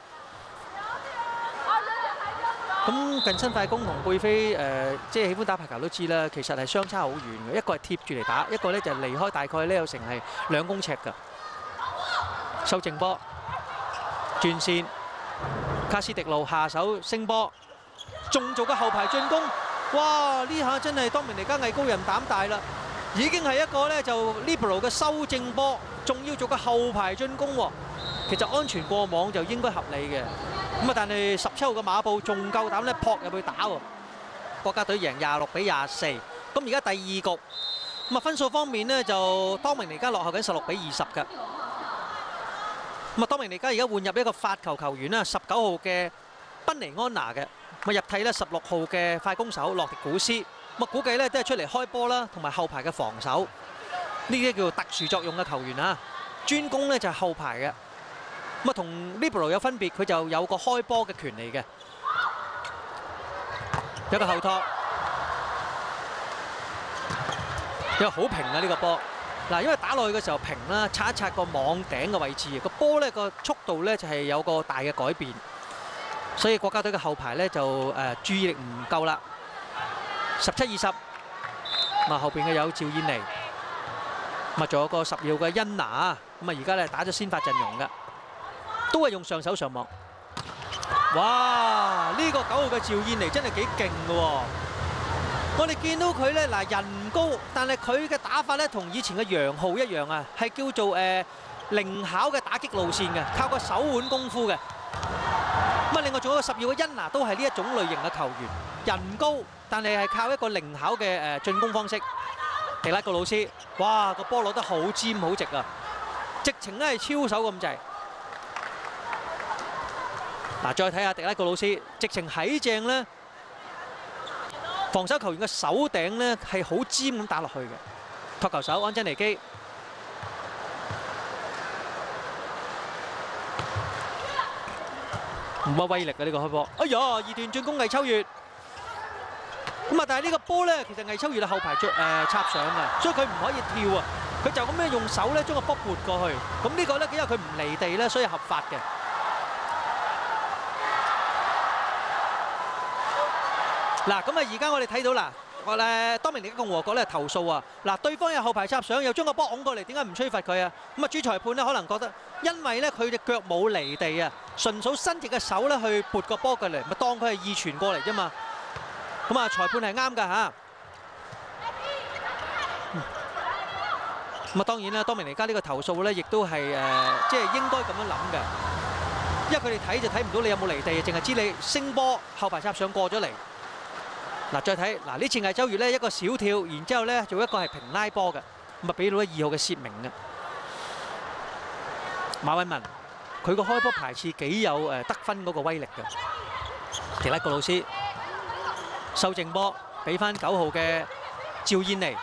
A: 咁近身快攻同背飛誒，即係喜歡打排球都知啦，其實係相差好遠嘅。一個係貼住嚟打，一個咧就離開大概咧有成係兩公尺㗎。修正波，轉線，卡斯迪路下手升波，仲做個後排進攻。哇！呢下真係多明尼加藝高人膽大啦，已經係一個咧就 libero 嘅修正波，仲要做個後排進攻喎。其實安全過網就應該合理嘅。咁啊！但係十七號嘅馬布仲夠膽咧撲入去打喎，國家隊贏廿六比廿四。咁而家第二局，咁啊分數方面呢，就多明尼加落後緊十六比二十㗎。咁啊，多明尼加而家換入一個發球球員啦，十九號嘅賓尼安娜嘅，咁啊入替咧十六號嘅快攻手洛迪古斯。咁啊估計咧都係出嚟開波啦，同埋後排嘅防守，呢啲叫做特殊作用嘅球員啊。專攻咧就係後排嘅。咁啊，同 libero 有分別，佢就有個開波嘅權利嘅。有個後托，因為好平啊呢個波。嗱，因為打落去嘅時候平啦，擦一擦個網頂嘅位置，個波咧個速度咧就係有個大嘅改變。 所以國家隊嘅後排咧就誒注意力唔夠啦。十七二十，咁啊後邊嘅有趙燕妮，咁啊仲有個十二號嘅殷娜，咁啊而家咧打咗先發陣容嘅，都係用上手上網。哇！呢個九號嘅趙燕妮真係幾勁嘅喎。我哋見到佢咧嗱人高，但係佢嘅打法咧同以前嘅楊浩一樣啊，係叫做誒靈巧嘅打擊路線嘅，靠個手腕功夫嘅。咁啊，另外仲有個十二號嘅殷娜都係呢一種類型嘅球員，人高，但係係靠一個靈巧嘅誒進攻方式。迪拉個老師，哇個波攞得好尖好直啊，直情咧係超手咁滯。嗱，再睇下迪拉個老師，直情喺正咧。防守球員嘅手頂咧係好尖咁打落去嘅，托球手安珍尼基，唔乜威力嘅呢個開波。哎呀，二段進攻魏秋月，咁啊但係呢個波咧其實魏秋月係後排着誒插上嘅，所以佢唔可以跳啊，佢就咁樣用手咧將個波撥過去。咁呢個咧因為佢唔離地咧，所以合法嘅。嗱，咁啊，而家我哋睇到啦，我誒多明尼加共和國咧投訴啊，嗱，對方有後排插上，又將個波拱過嚟，點解唔吹罰佢啊？咁啊，主裁判咧可能覺得，因為咧佢隻腳冇離地啊，純數伸直嘅手咧去撥個波過嚟，咪當佢係意傳過嚟啫嘛。咁啊，裁判係啱㗎嚇。咁啊，當然啦，多明尼加呢個投訴咧，亦都係誒，即係應該咁樣諗嘅，因為佢哋睇就睇唔到你有冇離地，淨係知你升波後排插上過咗嚟。嗱，再睇嗱呢次魏秋月咧一個小跳，然之後咧做一個係平拉波嘅，咁啊俾到咧二號嘅薛明嘅馬偉文，佢個開波排次幾有誒得分嗰個威力嘅。迪拉個老師收正波，俾翻九號嘅趙燕妮，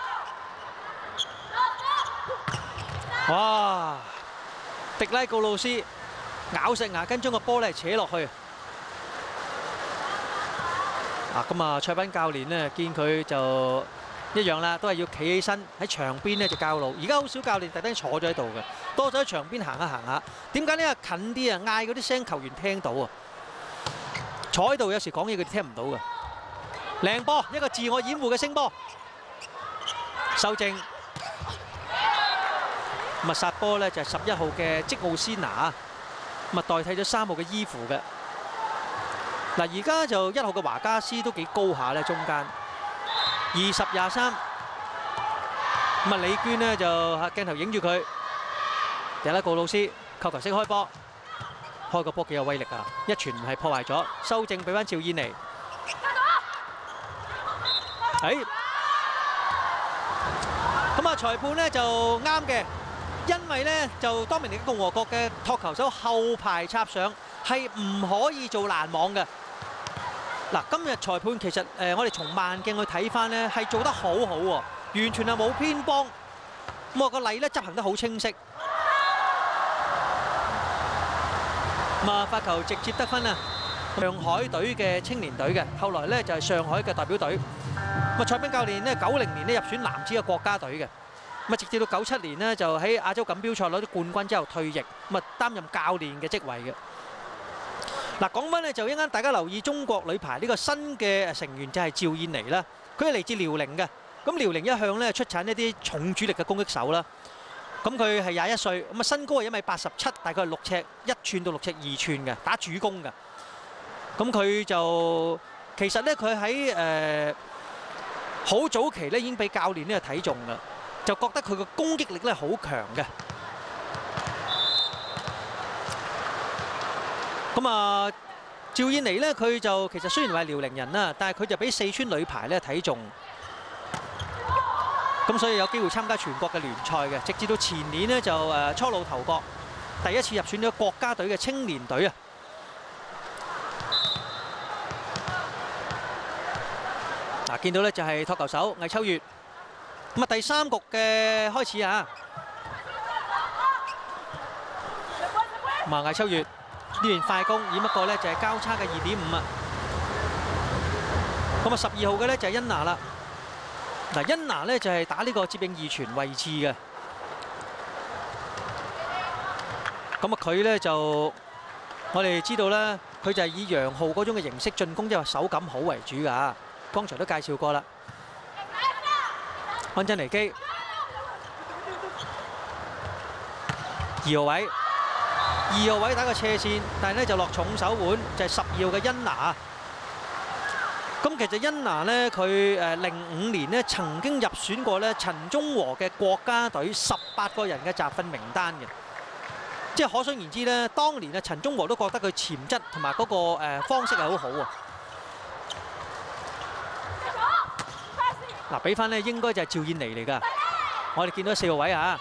A: 哇！迪拉個老師咬實牙根將個波咧扯落去。啊，咁啊，蔡斌教練咧見佢就一樣啦，都係要企起身喺場邊咧就教路。而家好少教練特登坐咗喺度嘅，多咗喺場邊行下行下。點解呢？近啲啊，嗌嗰啲聲球員聽到啊。坐喺度有時講嘢佢哋聽唔到嘅。靚波，一個自我掩護嘅升波，修正。咁啊，殺波咧就係十一號嘅積奧斯拿，咁啊代替咗三號嘅伊芙嘅。嗱，而家就一號嘅華加斯都幾高下咧，中間二十廿三，咁啊李娟呢，就鏡頭影住佢，第一個老師扣球式開波，開個波幾有威力啊！一傳係破壞咗，修正俾翻趙燕妮，誒，咁啊裁判呢就啱嘅，因為呢就多明尼加共和國嘅托球手後排插上係唔可以做攔網嘅。嗱，今日裁判其實誒、呃，我哋從慢鏡去睇翻咧，係做得好好喎，完全係冇偏幫。咁啊個例咧執行得好清晰。咁啊發球直接得分啊！上海隊嘅青年隊嘅，後來咧就係上海嘅代表隊。咁啊蔡斌教練咧九零年咧入選男子嘅國家隊嘅，咁啊直至到九七年呢，就喺亞洲錦標賽攞咗冠軍之後退役，咁啊擔任教練嘅職位嘅。嗱，講翻咧就一陣間大家留意中國女排呢個新嘅成員就係趙燕妮啦，佢係嚟自遼寧嘅，咁遼寧一向咧出產一啲重主力嘅攻擊手啦。咁佢係廿一歲，咁啊身高係一米八十七，大概係六尺一寸到六尺二寸嘅，打主攻嘅。咁佢就其實咧佢喺誒好早期咧已經俾教練呢個睇中㗎，就覺得佢個攻擊力咧好強嘅。咁啊，趙燕妮咧，佢就其實雖然話係遼寧人啦，但係佢就俾四川女排咧睇中，咁所以有機會參加全國嘅聯賽嘅。直至到前年呢，就誒初露頭角，第一次入選咗國家隊嘅青年隊啊！嗱，見到咧就係托球手魏秋月，咁啊第三局嘅開始啊，咁啊魏秋月。呢邊快攻，以一個咧就係交叉嘅二點五啊。咁啊，十二號嘅咧就係殷娜啦。嗱，殷娜咧就係打呢個接應二傳位置嘅。咁啊，佢咧就我哋知道咧， 佢就係以楊浩嗰種嘅形式進攻，即係話手感好為主㗎。剛才都介紹過啦。安珍妮基二號位，二號位打個斜線，但係咧就落重手腕，就係十二號嘅殷娜。咁其實殷娜咧，佢誒零五年咧曾經入選過咧陳忠和嘅國家隊十八個人嘅集訓名單嘅，即係可想而知咧，當年啊陳忠和都覺得佢潛質同埋嗰個誒方式係好好啊。嗱，俾翻咧應該就係趙燕妮嚟㗎，我哋見到四號位啊。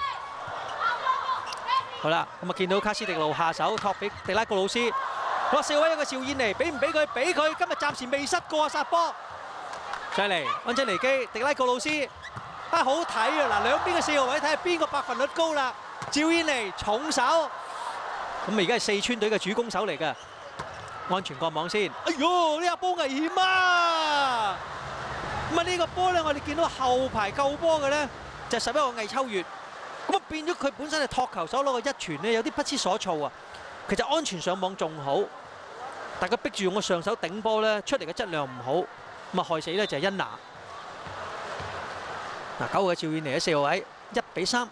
A: 好啦，咁啊見到卡斯迪路下手托俾迪拉高魯斯。好，四號位有個趙燕妮，俾唔俾佢？俾佢！今日暫時未失過啊！殺波上嚟，安珍妮基、迪拉高魯斯啊，好睇啊！嗱，兩邊嘅四號位睇下邊個百分率高啦。趙燕妮重手，咁而家係四川隊嘅主攻手嚟㗎，安全過網先。哎呦，呢下波危險啊！咁啊呢個波咧，我哋見到後排救波嘅咧就係十一號魏秋月，咁啊變咗佢本身係托球手攞個一傳咧，有啲不知所措啊！其實安全上網仲好，但佢逼住用個上手頂波咧，出嚟嘅質量唔好，咁啊害死咧就係殷娜。嗱，九號嘅趙燕妮喺四號位，一比三。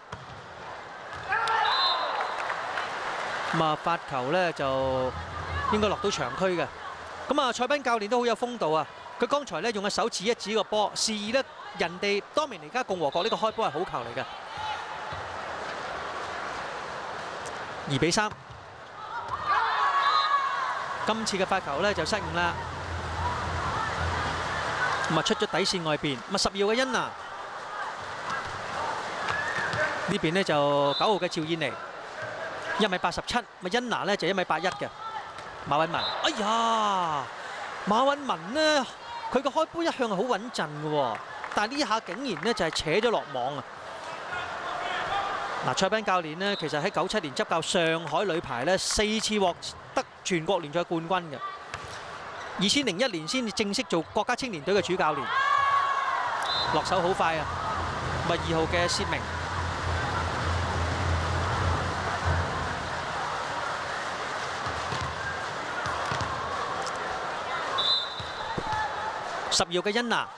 A: 咁啊發球咧就應該落到場區嘅。咁啊蔡斌教練都好有風度啊！佢剛才咧用個手指一指個波，示意咧人哋多明尼加共和國呢個開波係好球嚟嘅。二比三。今次嘅發球咧就失誤啦，咁啊出咗底線外邊，咁啊十二號嘅殷娜呢邊咧就九號嘅趙燕妮，一米八十七，咪殷娜咧就一米八一嘅馬韻文。哎呀，馬韻文呢，佢個開波一向係好穩陣嘅喎，但係呢下竟然咧就係扯咗落網啊！嗱，蔡斌教練呢，其實喺九七年執教上海女排咧，四次獲得全國聯賽冠軍嘅。二千零一年先至正式做國家青年隊嘅主教練，落手好快啊！咪二號嘅薛明，十二號嘅殷娜。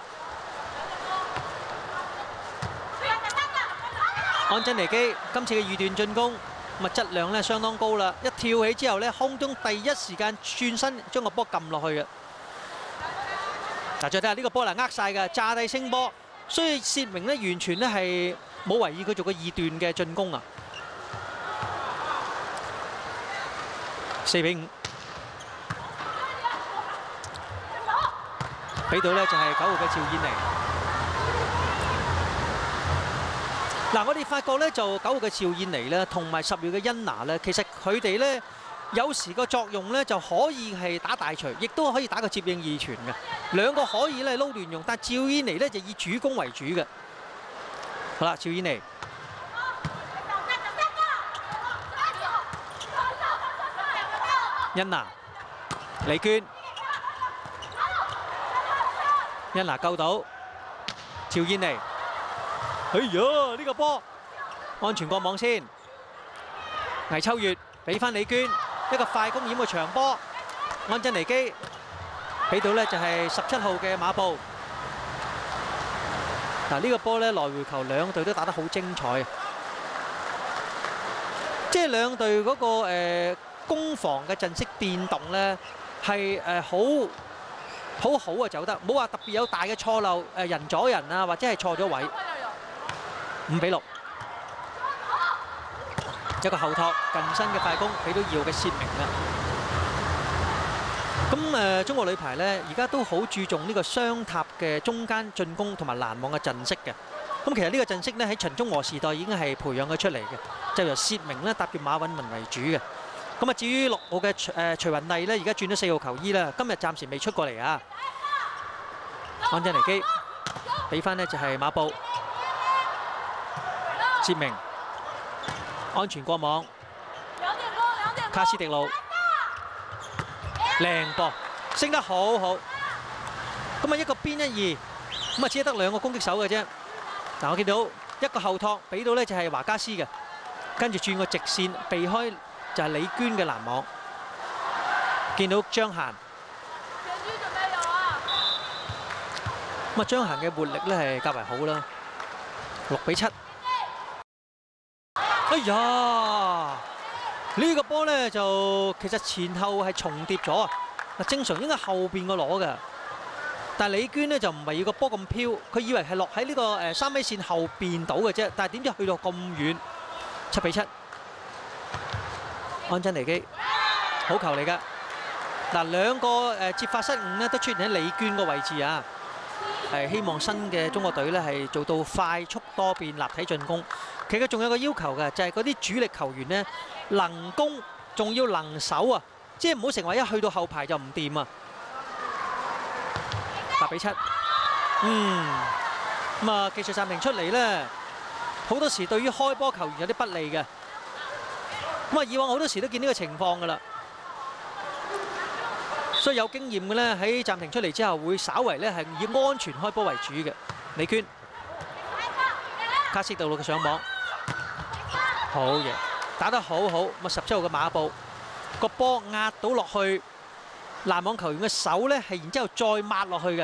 A: 安珍妮基今次嘅二段進攻，咁啊質量咧相當高啦！一跳起之後咧，空中第一時間轉身將個波撳落去嘅。嗱，再睇下呢個波嗱，呃曬嘅炸低升波，所以薛明咧完全咧係冇為意佢做個二段嘅進攻啊！四比五，俾到咧就係九號嘅趙燕妮。嗱，我哋發覺咧就九號嘅趙燕妮咧，同埋十號嘅殷娜咧，其實佢哋咧有時個作用咧就可以係打大錘，亦都可以打個接應二傳嘅，兩個可以咧撈亂用。但係趙燕妮咧就以主攻為主嘅。好啦，趙燕妮，殷娜，李娟，殷娜救到，趙燕妮。哎呀！呢個波安全過網先，魏秋月俾翻李娟一個快攻掩個長波，安珍妮基俾到咧就係十七號嘅馬布。嗱，呢個波咧來回球兩隊都打得好精彩，即係兩隊嗰個誒攻防嘅陣式變動咧係誒好好好啊走得，冇話特別有大嘅錯漏誒人阻人啊，或者係錯咗位。五比六，一個後托近身嘅快攻俾到二號嘅薛明啦。咁誒，中國女排咧而家都好注重呢個雙塔嘅中間進攻同埋攔網嘅陣式嘅。咁其實呢個陣式咧喺陳忠和時代已經係培養佢出嚟嘅，就由薛明咧搭住馬韻文為主嘅。咁啊，至於六號嘅誒徐雲麗咧，而家轉咗四號球衣啦，今日暫時未出過嚟啊。安珍妮基俾翻呢就係馬布。薛明安全過網，卡斯迪路靚波，升得好好。咁啊一個邊一二，咁啊只係得兩個攻擊手嘅啫。嗱，我見到一個後托俾到咧就係華加斯嘅，跟住轉個直線避開就係李娟嘅攔網， 見到張嫻，咁啊張嫻嘅活力咧係較為好啦，六比七。哎呀！呢個波咧就其實前後係重疊咗啊！嗱，正常應該後邊個攞嘅，但係李娟咧就唔係要個波咁飄，佢以為係落喺呢個誒三米線後邊到嘅啫，但係點知去到咁遠，七比七。安珍妮基好球嚟㗎，嗱兩個誒接發失誤咧都出現喺李娟個位置啊！係希望新嘅中國隊咧係做到快速多變、立體進攻。其實仲有個要求嘅，就係嗰啲主力球員咧能攻，仲要能守啊！即係唔好成為一去到後排就唔掂啊！八比七，嗯，咁啊技術暫停出嚟咧，好多時對於開波球員有啲不利嘅。咁啊以往好多時都見呢個情況㗎啦，所以有經驗嘅咧喺暫停出嚟之後，會稍為咧係以安全開波為主嘅。李娟，卡斯道路嘅上網。好嘢，打得好好。咁啊，十七號嘅馬布個波壓到落去攔網球員嘅手咧，係然之後再抹落去嘅。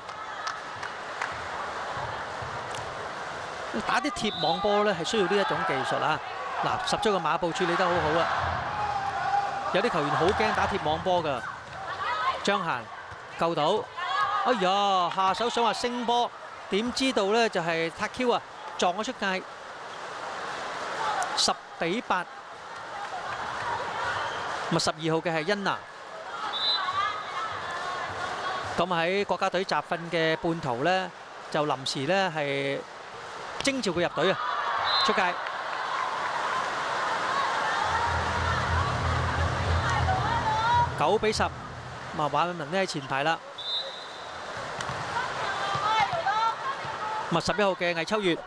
A: 打啲貼網波咧係需要呢一種技術啊！嗱，十七號嘅馬布處理得好好啊！有啲球員好驚打貼網波㗎。張嫻救到，哎呀，下手想話升波，點知道咧就係塔 Q 啊，撞咗出界。十比八，咁啊十二號嘅係殷娜，咁喺國家隊集訓嘅半途咧，就臨時咧係徵召佢入隊啊，出界。九比十，咁啊馬敏文咧喺前排啦，咁啊十一號嘅魏秋月。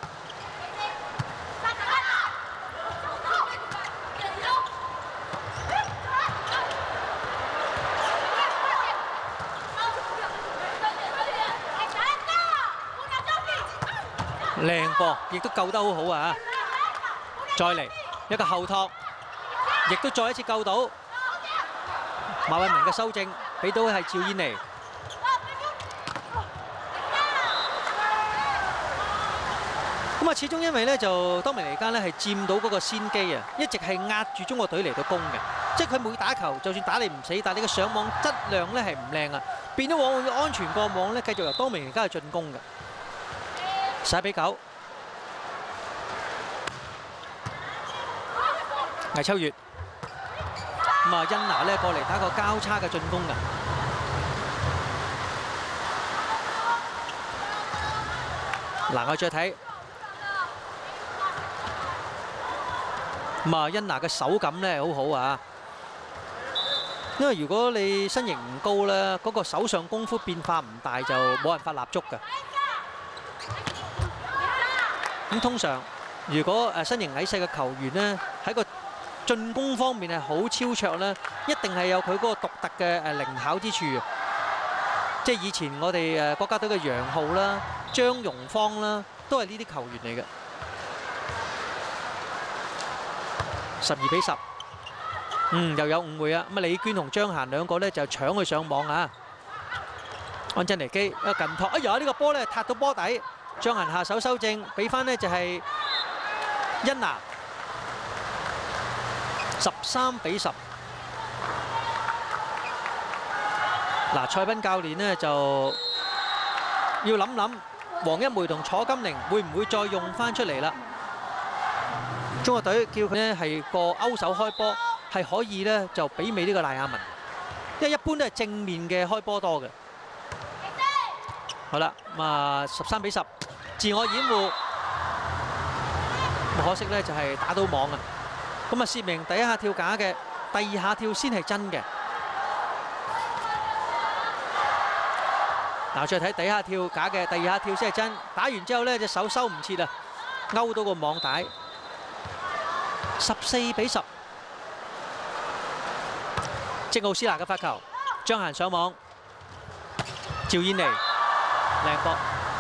A: 靚波，亦都救得好好啊！再嚟一個後托，亦都再一次救到。馬偉明嘅修正，俾到係趙燕妮。咁啊，始終因為咧就多明尼加咧係佔到嗰個先機啊，一直係壓住中國隊嚟到攻嘅。即係佢每打球，就算打你唔死，但係你嘅上網質量咧係唔靚啊，變咗往往要安全過網咧，繼續由多明尼加去進攻嘅。十一比九，魏秋月，咁啊，殷娜咧過嚟打個交叉嘅進攻嘅。嗱，我再睇，咁啊，殷娜嘅手感咧好好啊，因為如果你身形唔高咧，嗰個手上功夫變化唔大，就冇辦法立足嘅。咁通常，如果誒身形矮細嘅球員咧，喺個進攻方面係好超卓咧，一定係有佢嗰個獨特嘅誒靈巧之處嘅。即係以前我哋誒國家隊嘅楊浩啦、張蓉芳啦，都係呢啲球員嚟嘅。十二比十，嗯，又有誤會啊！咁啊，李娟同張嫻兩個咧就搶佢上網啊！安珍妮基一個近托，哎呀！呢個波咧撻到波底。張嫻下手修正，俾翻呢就係殷娜，十三比十。嗱，蔡斌教練呢就要諗諗，黃一梅同楚金玲會唔會再用翻出嚟啦？中國隊叫佢呢係個勾手開波，係可以呢就媲美呢個賴亞文，因為一般都係正面嘅開波多嘅。好啦，咁啊十三比十。自我掩護，可惜咧就係打到網啊！咁啊，薛明第一下跳假嘅，第二下跳先係真嘅。嗱，再睇第一下跳假嘅，第二下跳先係真。打完之後咧，隻手收唔切啊，勾到個網帶。十四比十，即奧斯拿嘅發球，張嫻上網，趙燕妮靚波。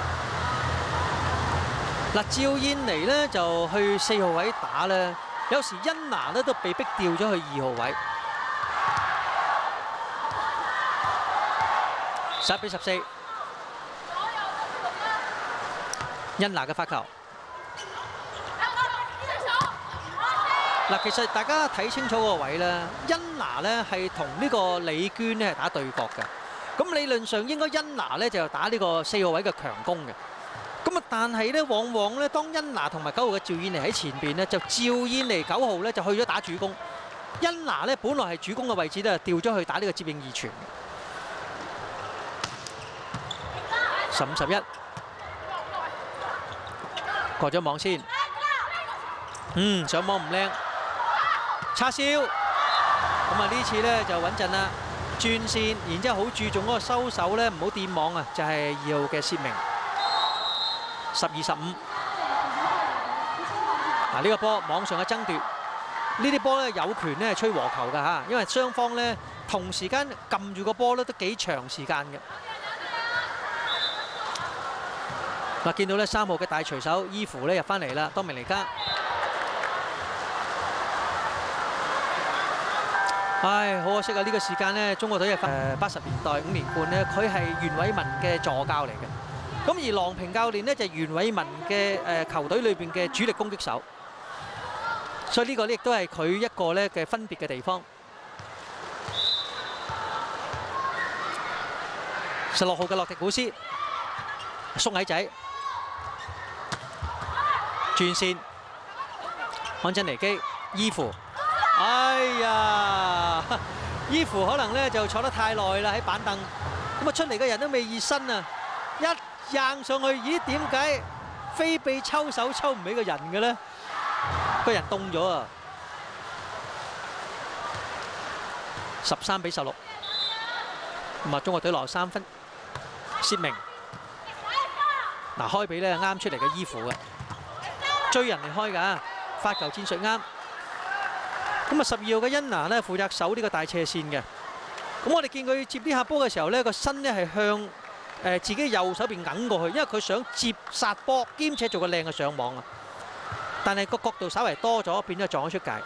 A: 嗱，趙燕妮咧就去四號位打咧，有時殷娜咧都被逼調咗去二號位。 十一比十四。恩拿嘅發球。嗱，其實大家睇清楚個位咧，恩拿咧係同呢個李娟咧係打對角嘅。咁理論上應該恩拿咧就打呢個四號位嘅強攻嘅。咁啊，但係咧往往咧，當恩拿同埋九號嘅趙燕妮喺前邊咧，就趙燕妮九號咧就去咗打主攻。恩拿咧本來係主攻嘅位置咧，調咗去打呢個接應二傳。十五十一，過咗網先。嗯，上網唔靚，叉燒。咁啊呢次咧就穩陣啦，轉線，然之後好注重嗰個收手咧，唔好掂網啊，就係二號嘅薛明。十二十五。嗱呢個波網上嘅爭奪，呢啲波咧有權咧係吹和球㗎嚇，因為雙方咧同時間撳住個波咧都幾長時間嘅。嗱，見到咧三號嘅大隨手伊芙咧入翻嚟啦，多明尼加。唉，好可惜啊！呢個時間咧，中國隊係誒八十年代五連冠咧，佢係袁偉文嘅助教嚟嘅。咁而郎平教練咧就係袁偉文嘅誒球隊裏邊嘅主力攻擊手，所以呢個咧亦都係佢一個咧嘅分別嘅地方。十六號嘅洛迪古斯，縮矮仔。轉線，安珍尼基，伊芙，哎呀，伊芙可能咧就坐得太耐啦喺板凳，咁啊出嚟嘅人都未熱身啊，一掟上去，咦點解非被抽手抽唔起個人嘅咧？個人凍咗啊！十三比十六，咁啊中國隊落三分，薛明，嗱開俾咧啱出嚟嘅伊芙嘅。追人嚟開㗎，發球戰術啱。咁啊，十二號嘅恩拿咧負責守呢個大斜線嘅。咁我哋見佢接呢下波嘅時候咧，個身咧係向誒自己右手邊揞過去，因為佢想接殺波，兼且做個靚嘅上網啊。但係個角度稍為多咗，變咗撞咗出界。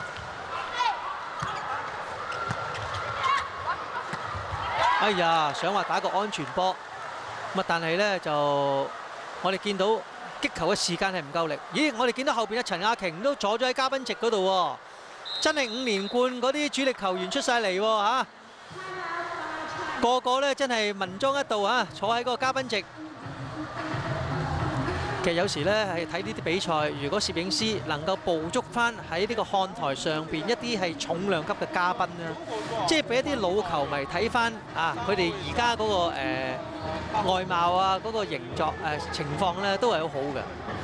A: 哎呀，想話打個安全波，咁啊，但係咧就我哋見到。擊球嘅時間係唔夠力，咦？我哋見到後邊嘅陳亞瓊都坐咗喺嘉賓席嗰度喎，真係五連冠嗰啲主力球員出晒嚟喎嚇，個個咧真係文裝一道啊，坐喺嗰個嘉賓席。其實有時咧係睇呢啲比賽，如果攝影師能夠捕捉翻喺呢個看台上邊一啲係重量級嘅嘉賓啦，即係俾一啲老球迷睇翻啊，佢哋而家嗰個誒、呃、外貌啊，嗰、嗰個形狀誒、呃、情況咧都係好好嘅。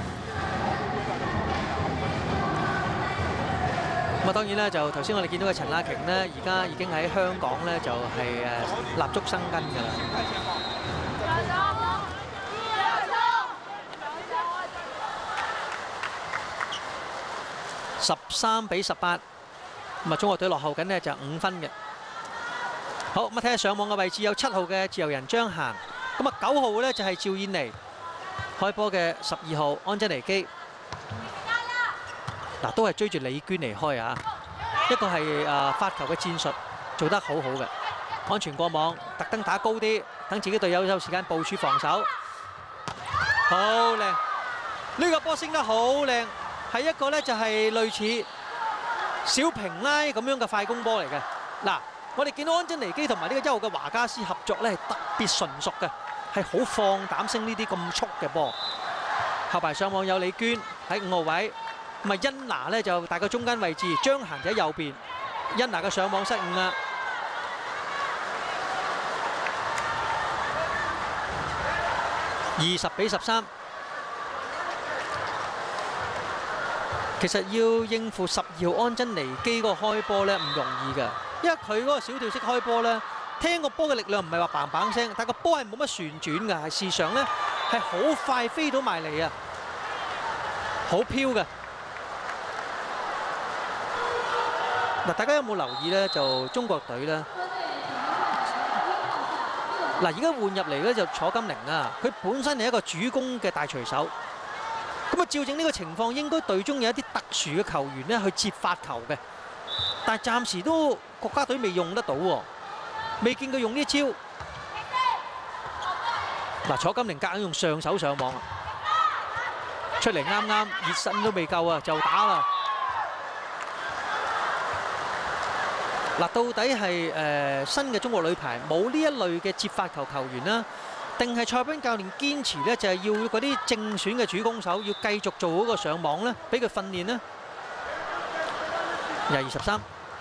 A: 咁啊當然咧就頭先我哋見到嘅陳亞瓊咧，而家已經喺香港咧就係、是、誒立足生根㗎啦。十三比十八，咁啊中國隊落後緊呢就五分嘅。好，咁啊睇下上網嘅位置有七號嘅自由人張嫻，咁啊九號呢就係趙燕妮，開波嘅十二號安珍尼基，嗱都係追住李娟嚟開啊，一個係誒發球嘅戰術做得好好嘅，安全過網，特登打高啲，等自己隊友有時間部署防守，好靚，呢個波升得好靚。係一個咧就係類似小平拉咁樣嘅快攻波嚟嘅。嗱，我哋見到安珍尼基同埋呢個一號嘅華加斯合作咧係特別純熟嘅，係好放膽升呢啲咁速嘅波。後排上網有李娟喺五號位，咁啊恩拿咧就大概中間位置，張嫻就喺右邊。恩拿嘅上網失誤啦。二十比十三。其實要應付十二號安珍尼基嗰個開波咧唔容易㗎，因為佢嗰個小跳式開波咧，聽個波嘅力量唔係話砰砰聲，但個波係冇乜旋轉㗎，係事實上咧係好快飛到埋嚟啊，好飄㗎。嗱，大家有冇留意咧？就中國隊咧，嗱而家換入嚟咧就楚金玲啊，佢本身係一個主攻嘅大隨手。咁啊，照正呢個情況，應該隊中有一啲特殊嘅球員咧去接發球嘅，但係暫時都國家隊未用得到喎，未見佢用呢一招。 嗱，楚金玲夾硬用上手上網，出嚟啱啱熱身都未夠啊，就打啦。嗱，到底係誒新嘅中國女排冇呢一類嘅接發球球員啦，定係蔡斌教練堅持咧就係要嗰啲正選嘅主攻手要繼續做嗰個上網咧，俾佢訓練呢？廿二十三，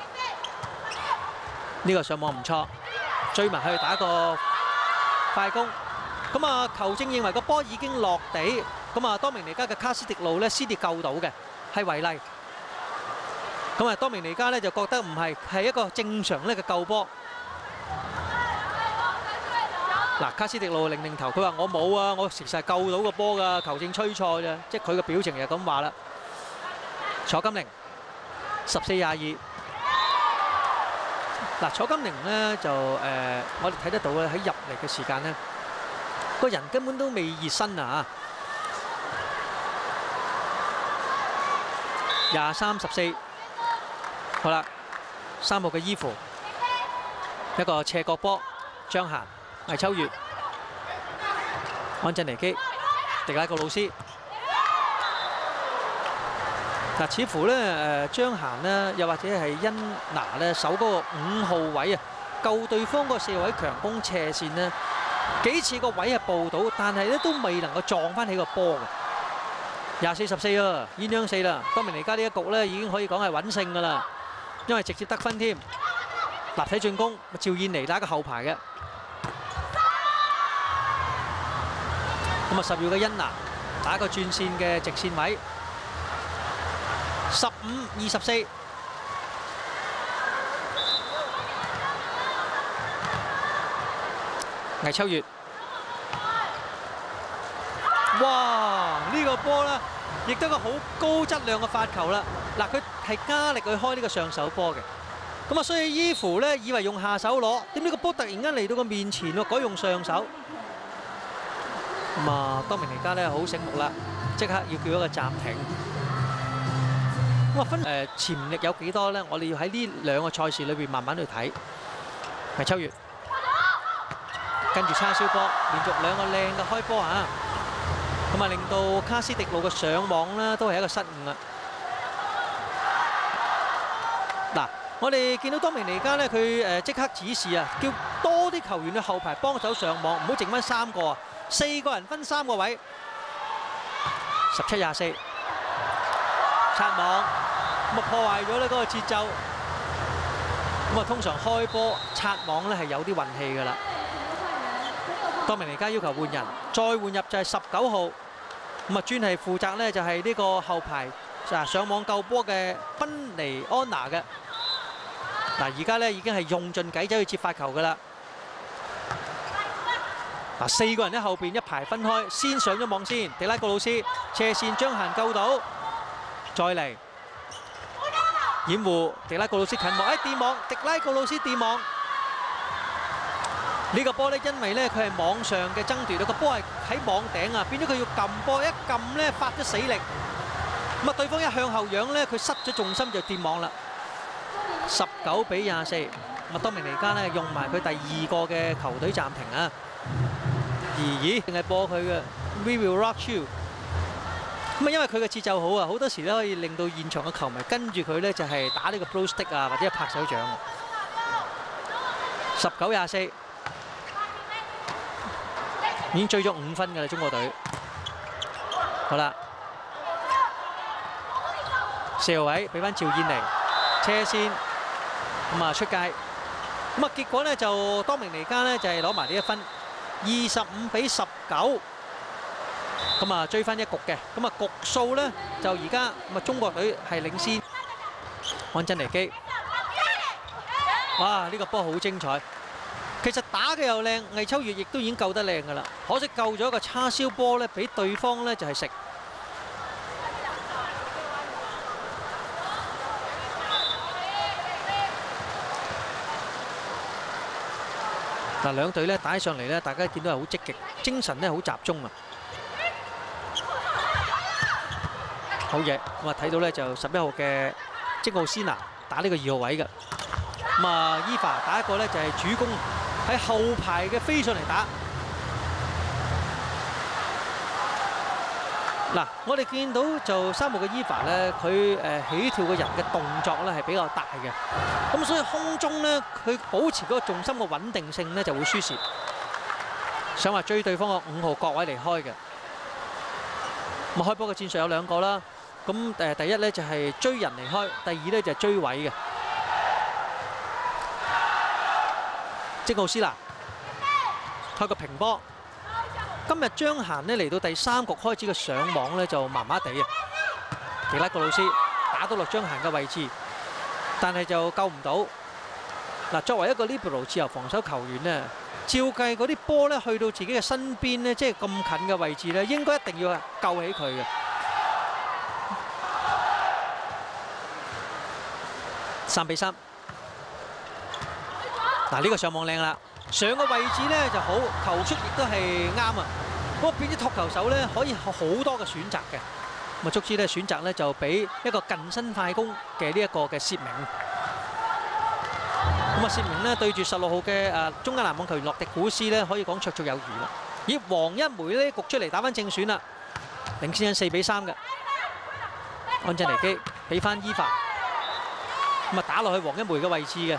A: 呢個上網唔錯，追埋去打個快攻。咁啊，球證認為個波已經落地，咁啊，多明尼加嘅卡斯迪路咧先至救到嘅，係違例。咁啊，多明尼加咧就覺得唔係，係一個正常咧嘅救波。嗱，卡斯迪路擰擰頭，佢話我冇啊，我其實係救到個波㗎，球證吹錯啫，即係佢嘅表情就咁話啦。楚金玲十四廿二。嗱，楚金玲咧就誒，我哋睇得到咧喺入嚟嘅時間咧，個人根本都未熱身啊！廿三十四。好啦，三號嘅依附，一個斜角波，張嫻、魏秋月、安珍尼基、迪拉個老師。嗱，似乎咧誒張嫻呢，又或者係殷娜咧守嗰個五號位啊，救對方個四位強攻斜線呢，幾次個位係報到，但係咧都未能夠撞翻起個波嘅。廿四十四啊，鴛鴦四啦，多明尼加呢一局咧已經可以講係穩勝㗎啦。因為直接得分添，立體進攻，趙燕妮打個後排嘅，咁啊十秒嘅殷娜打個轉線嘅直線位，十五二十四，魏秋月，哇！呢個波咧，亦都係個好高質量嘅發球啦。嗱，佢係加力去開呢個上手波嘅，咁啊，所以依乎咧以為用下手攞，點知個波突然間嚟到個面前喎，改用上手。咁啊，多明尼加咧好醒目啦，即刻要叫一個暫停。咁啊，分誒潛力有幾多咧？我哋要喺呢兩個賽事裏邊慢慢去睇。係秋月，跟住叉燒波，連續兩個靚嘅開波啊！咁啊，令到卡斯迪路嘅上網咧都係一個失誤啊！嗱，我哋見到多明尼加咧，佢誒即刻指示啊，叫多啲球員去後排幫手上網，唔好剩翻三個啊，四個人分三個位。十七廿四，擦網，咁啊破壞咗咧嗰個節奏。咁啊，通常開波擦網咧係有啲運氣㗎啦。多明尼加要求換人，再換入就係十九號，咁啊專係負責咧就係呢個後排啊上網救波嘅賓尼安娜嘅。嗱，而家咧已經係用盡計走去接發球㗎啦。嗱，四個人喺後邊一排分開，先上咗網先，迪拉個老師斜線將嫻救到，再嚟掩護迪拉個老師近網，哎電網，迪拉個老師電網。呢個波咧，因為咧佢係網上嘅爭奪，個波係喺網頂啊，變咗佢要撳波，一撳咧發咗死力，咁啊對方一向後仰咧，佢失咗重心就掂網啦。十九比廿四，咁啊多明尼加咧用埋佢第二個嘅球隊暫停啊。咦？定係播佢嘅 We Will Rock You。咁啊，因為佢嘅節奏好啊，好多時咧可以令到現場嘅球迷跟住佢咧就係打呢個 blow stick 啊，或者係拍手掌啊。十九廿四。已經追咗五分㗎啦，中國隊。好啦，四號位俾翻趙燕妮，車先，咁啊出界。咁啊結果咧就多明尼加咧就係攞埋呢一分，二十五比十九。咁啊追翻一局嘅，咁啊局數咧就而家咁啊中國隊係領先。安珍尼基，哇！呢個波好精彩。其實打嘅又靚，魏秋月亦都已經救得靚㗎啦。可惜救咗一個叉燒波咧，俾對方咧就係食。嗱，兩隊咧打起上嚟咧，大家見到係好積極，精神咧好集中啊。好嘢，咁啊睇到咧就十一號嘅積奧斯娜打呢個二號位嘅。咁啊伊凡打一個咧就係主攻。喺後排嘅飛上嚟打， 嗱，我哋見到就三號嘅伊凡咧，佢誒起跳嘅人嘅動作咧係比較大嘅，咁所以空中咧佢保持嗰個重心嘅穩定性咧就會輸蝕。想話追對方個五號角位離開嘅，咁開波嘅戰術有兩個啦。咁誒第一咧就係追人離開，第二咧就係追位嘅。即奧斯拿開個平波。今日張嫻呢嚟到第三局開始嘅上網咧就麻麻地啊，迪拉個老師打到落張嫻嘅位置，但係就救唔到。嗱，作為一個 libero 自由防守球員呢，照計嗰啲波咧去到自己嘅身邊呢，即係咁近嘅位置咧，應該一定要救起佢嘅。三比三。嗱，呢個上網靚啦。上嘅位置咧就好，球速亦都係啱啊！嗰個變咗托球手咧可以有好多嘅選擇嘅，咁啊足之咧選擇咧就俾一個近身快攻嘅呢一個嘅薛明。咁啊薛明咧對住十六號嘅誒中間籃網球員洛迪古斯咧可以講綽綽有餘啦。咦，黃一梅咧焗出嚟打翻正選啦，領先緊四比三嘅。安珍尼基俾翻伊凡，咁啊打落去黃一梅嘅位置嘅。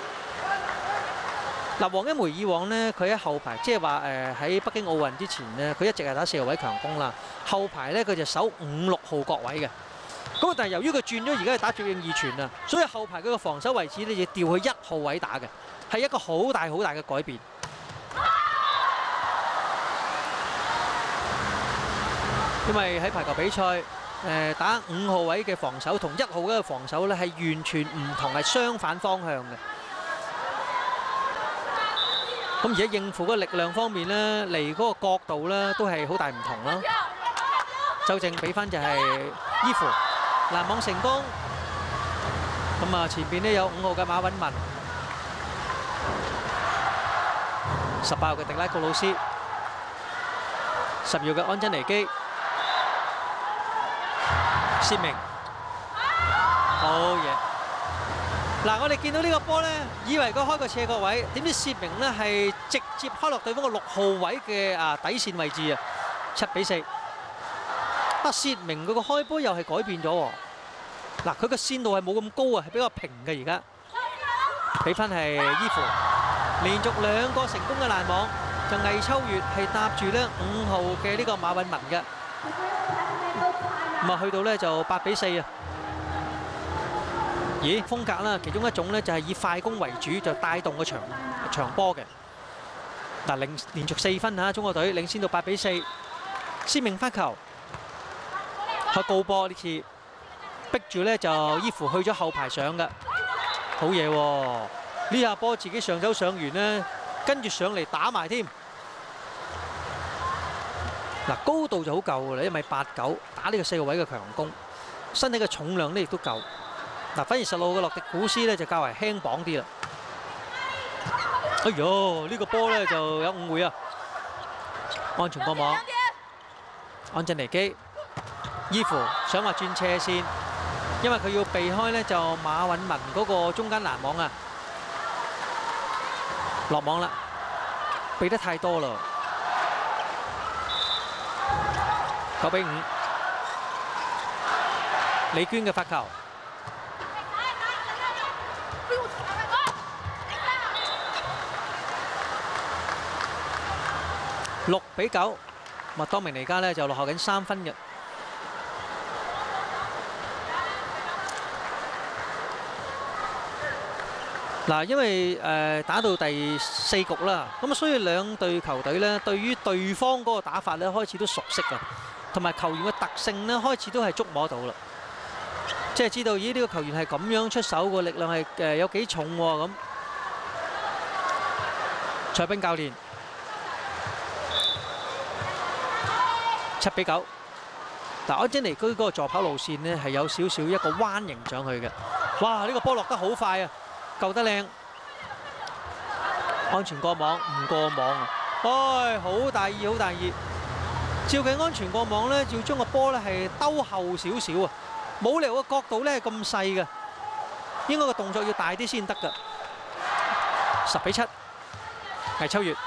A: 嗱，黃一梅以往呢，佢喺後排，即係話誒喺北京奧運之前呢，佢一直係打四號位強攻啦。後排呢，佢就守五六號角位嘅。咁但係由於佢轉咗而家係打絕應二傳啊，所以後排佢嘅防守位置呢，要調去一號位打嘅，係一個好大好大嘅改變。因為喺排球比賽誒、呃、打五號位嘅防守同一號位嘅防守呢，係完全唔同，係相反方向嘅。咁而家應付嗰個力量方面咧，嚟嗰個角度咧都係好大唔同咯。周正俾翻就係伊芙，攔網成功。咁啊，前邊咧有五號嘅馬允文，十八號嘅迪拉古魯斯，十號嘅安珍尼基，薛明，好嘢。嗱，我哋見到呢個波咧，以為佢開個斜角位，點知薛明咧係直接開落對方個六號位嘅啊底線位置啊，七比四。啊，薛明佢個開波又係改變咗喎。嗱，佢個線度係冇咁高啊，係比較平嘅而家。俾翻係伊芙，連續兩個成功嘅攔網，就魏秋月係搭住咧五號嘅呢個馬允文嘅。咁啊，去到咧就八比四啊。咦，風格啦，其中一種咧就係以快攻為主，就帶動個場場波嘅。嗱，連連續四分嚇，中國隊領先到八比四。薛明發球，開高波呢次，逼住咧就依乎去咗後排上嘅，好嘢喎！呢下波自己上手上完咧，跟住上嚟打埋添。嗱，高度就好夠㗎啦，一米八九，打呢個四個位嘅強攻，身體嘅重量咧亦都夠。嗱，反而十六號嘅洛迪古斯咧就較為輕磅啲啦。哎呦，呢個波咧就有誤會啊！安全過網，安珍尼基，伊芙想話轉斜線，因為佢要避開咧就馬允文嗰個中間攔網啊，落網啦，避得太多啦，九比五，李娟嘅發球。六比九，麥當明尼加咧就落後緊三分嘅。嗱，因為誒打到第四局啦，咁所以兩隊球隊咧對於對方嗰個打法咧開始都熟悉啊，同埋球員嘅特性咧開始都係捉摸到啦，即係知道咦呢個球員係咁樣出手，個力量係誒有幾重喎咁。蔡斌教練。七比九，嗱，安珍尼居嗰個助跑路線呢係有少少一個彎形上去嘅。哇！呢個波落得好快啊，救得靚，安全過網唔過網啊！唉，好大意，好大意。照計安全過網咧，要將個波咧係兜後少少啊，冇理由個角度咧係咁細嘅，應該個動作要大啲先得㗎。十比七，係秋月。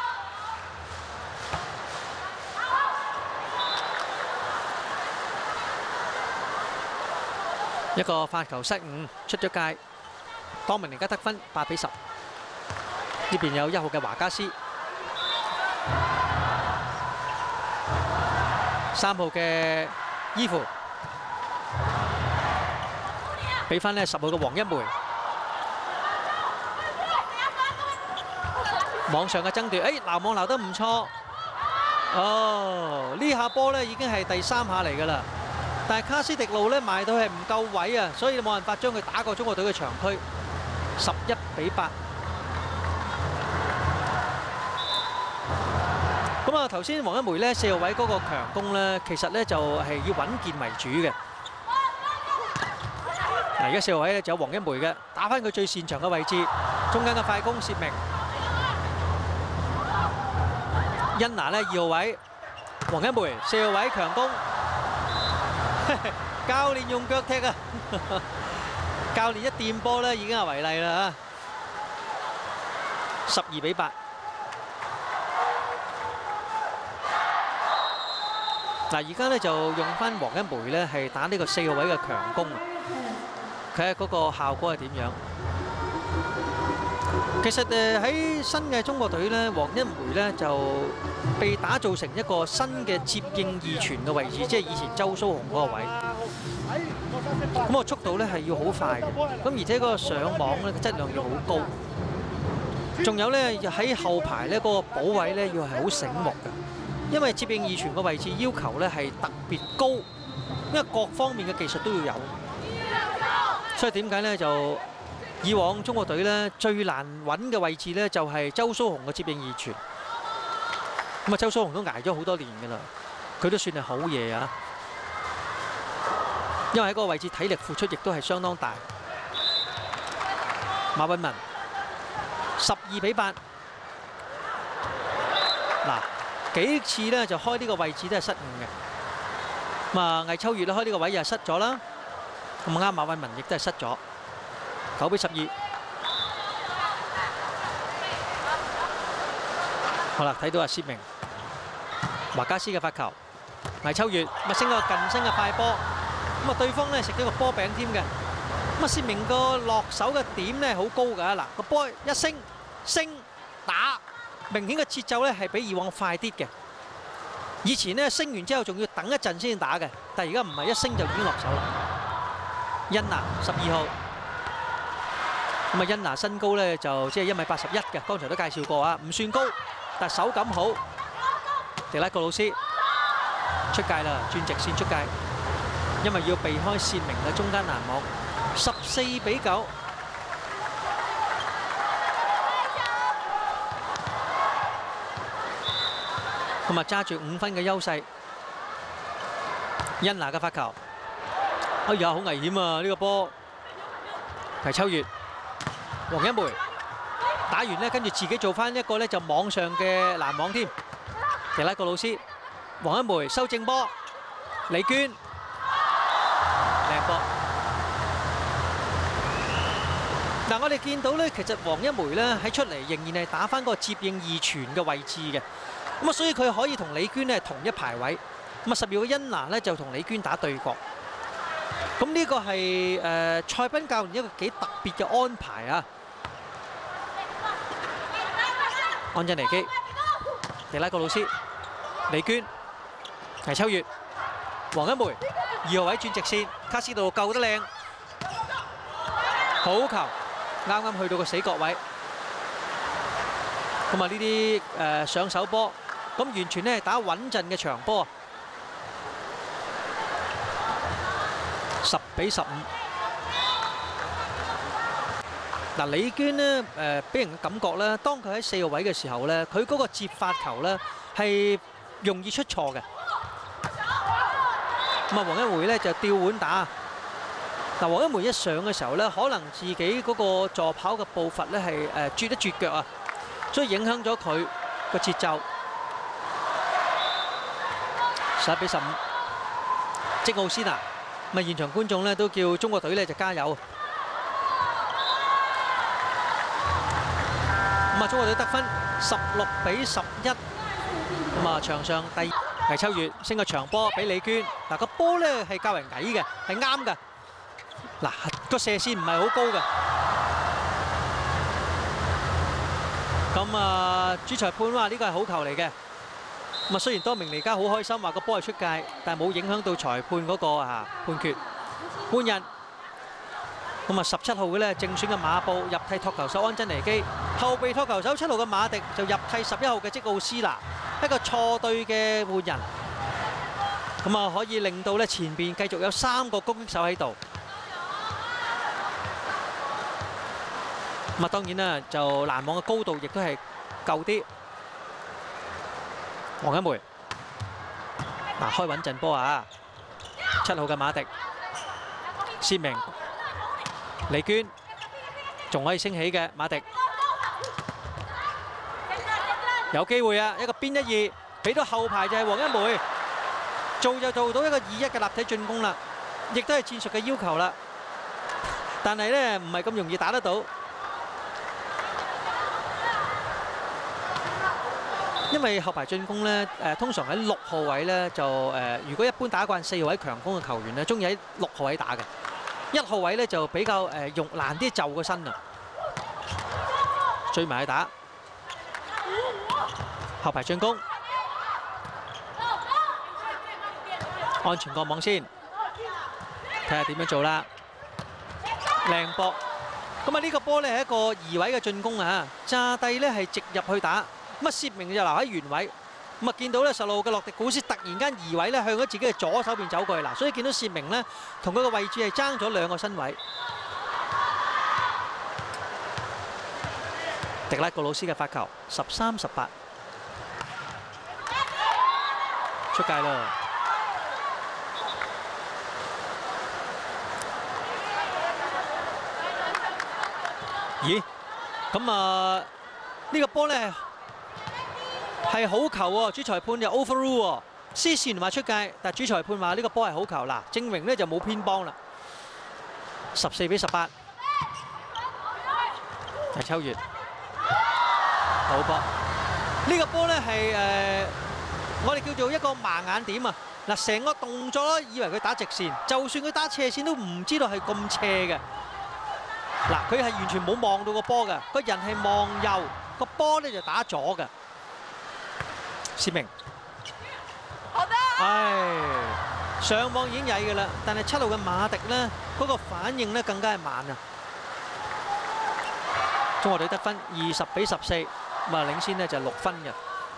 A: 一個發球失誤出咗界，多明尼加得分八比十。呢邊有一號嘅華加斯，三號嘅伊芙，俾翻呢十號嘅黃一梅。網上嘅爭奪，誒撈網撈得唔錯。哦，呢下波咧已經係第三下嚟㗎啦。但係卡斯迪路咧埋到係唔夠位啊，所以冇辦法將佢打過中國隊嘅長區，十一比八。咁啊，頭先黃一梅咧四號位嗰個強攻咧，其實咧就係要穩健為主嘅。嗱，而家四號位咧就有黃一梅嘅，打翻佢最擅長嘅位置，中間嘅快攻薛明。恩娜咧二號位，黃一梅四號位強攻。教練用腳踢啊！教練一掂波咧，已經係違例啦嚇，十二比八。嗱，而家咧就用翻黃一梅咧，係打呢個四號位嘅強攻，睇下嗰個效果係點樣。其實誒喺新嘅中國隊咧，黃一梅咧就被打造成一個新嘅接應二傳嘅位置，即係以前周蘇紅嗰個位。咁個速度咧係要好快嘅，咁而且嗰個上網咧質量要好高。仲有咧喺後排咧嗰個補位咧要係好醒目嘅，因為接應二傳嘅位置要求咧係特別高，因為各方面嘅技術都要有。所以點解咧就？以往中國隊咧最難揾嘅位置咧就係周蘇紅嘅接應二傳，咁啊周蘇紅都捱咗好多年㗎啦，佢都算係好嘢啊！因為喺嗰個位置體力付出亦都係相當大。馬韻文十二比八，嗱幾次咧就開呢個位置都係失誤嘅，咁啊魏秋月咧開呢個位又係失咗啦，咁啱馬韻文亦都係失咗。九比十二，好啦，睇到阿薛明、華加斯嘅發球，魏秋月咪升個近身嘅快波，咁啊對方咧食咗個波餅添嘅，咁啊薛明個落手嘅點咧好高㗎，嗱個波一升升打，明顯嘅節奏咧係比以往快啲嘅。以前咧升完之後仲要等一陣先打嘅，但係而家唔係一升就已經落手啦。恩娜十二號。咁啊，恩娜身高咧就即係一米八十一嘅，剛才都介紹過啊，唔算高，但係手感好。迪拉個老師出界啦，轉直線出界，因為要避開薛明嘅中間攔網，十四比九。咁啊，揸住五分嘅優勢。恩娜嘅發球，哎呀，好危險啊！呢個波係秋月。黃一梅打完咧，跟住自己做翻一個咧就網上嘅攔網添。迪拉個老師，黃一梅收正波，李娟靚波。嗱，我哋見到咧，其實黃一梅咧喺出嚟仍然係打翻個接應二傳嘅位置嘅，咁啊，所以佢可以同李娟咧同一排位。咁啊，十二號恩娜咧就同李娟打對角。咁呢個係誒蔡斌教練一個幾特別嘅安排啊！安珍尼基、迪拉個老師、李娟、倪秋月、黃一梅，二號位轉直線，卡斯度救得靚，好球，啱啱去到個死角位。咁啊呢啲誒上手波，咁完全咧係打穩陣嘅長波。十比十五。嗱，李娟咧誒，俾人嘅感覺咧，當佢喺四號位嘅時候咧，佢嗰個接發球咧係容易出錯嘅。咁啊，黃一梅咧就吊腕打。嗱，黃一梅一上嘅時候咧，可能自己嗰個助跑嘅步伐咧係誒撅一撅腳啊，所以影響咗佢個節奏。十一比十五，即奧斯娜。咁啊，現場觀眾咧都叫中國隊咧就加油。咁啊，中國隊得分十六比十一。咁啊，場上第二倪秋月升個長波俾李娟。嗱，個波咧係較為矮嘅，係啱嘅。 嗱個射線唔係好高嘅。咁啊，主裁判話呢個係好球嚟嘅。咁啊，雖然多明尼加好開心話個波係出界，但係冇影響到裁判嗰個啊判決。換人。咁啊，十七號嘅咧正選嘅馬布入替托球手安珍尼基，後備托球手七號嘅馬迪就入替十一號嘅積奧斯拿，一個錯對嘅換人。咁啊，可以令到咧前邊繼續有三個攻擊手喺度。咁啊，當然啦，就攔網嘅高度亦都係夠啲。黃一梅嗱開穩陣波啊！七號嘅馬迪，薛明。李娟仲可以升起嘅馬迪有機會啊！一個邊一二俾到後排就係黃一梅做就做到一個二一嘅立體進攻啦，亦都係戰術嘅要求啦。但係咧唔係咁容易打得到，因為後排進攻咧誒通常喺六號位咧就誒，如果一般打慣四號位強攻嘅球員咧，中意喺六號位打嘅。一號位咧就比較誒用難啲就個身啊，追埋去打後排進攻，安全過網先，睇下點樣做啦。靚波，咁啊呢個波咧係一個二位嘅進攻啊，炸帝咧係直入去打，咁啊薛明就留喺原位。咁啊，見到咧十六號嘅洛迪古斯突然間移位咧，向咗自己嘅左手邊走過去嗱，所以見到薛明咧同佢嘅位置係爭咗兩個身位。迪拉個老師嘅發球，十三十八，出界啦！咦？咁啊，呢個波咧？係好球喎，主裁判就 overrule 喎，司線話出界，但係主裁判話呢個波係好球嗱，證明咧就冇偏幫啦，十四比十八，係秋月，好波，呢個波咧係誒我哋叫做一個盲眼點啊，嗱成個動作咧以為佢打直線，就算佢打斜線都唔知道係咁斜嘅，嗱佢係完全冇望到個波嘅，個人係望右，個波咧就打左嘅。薛明，唉，上網已經曳嘅啦，但係七號嘅馬迪咧，嗰個反應咧更加係慢啊！中國隊得分二十比十四，咁啊領先咧就係六分嘅。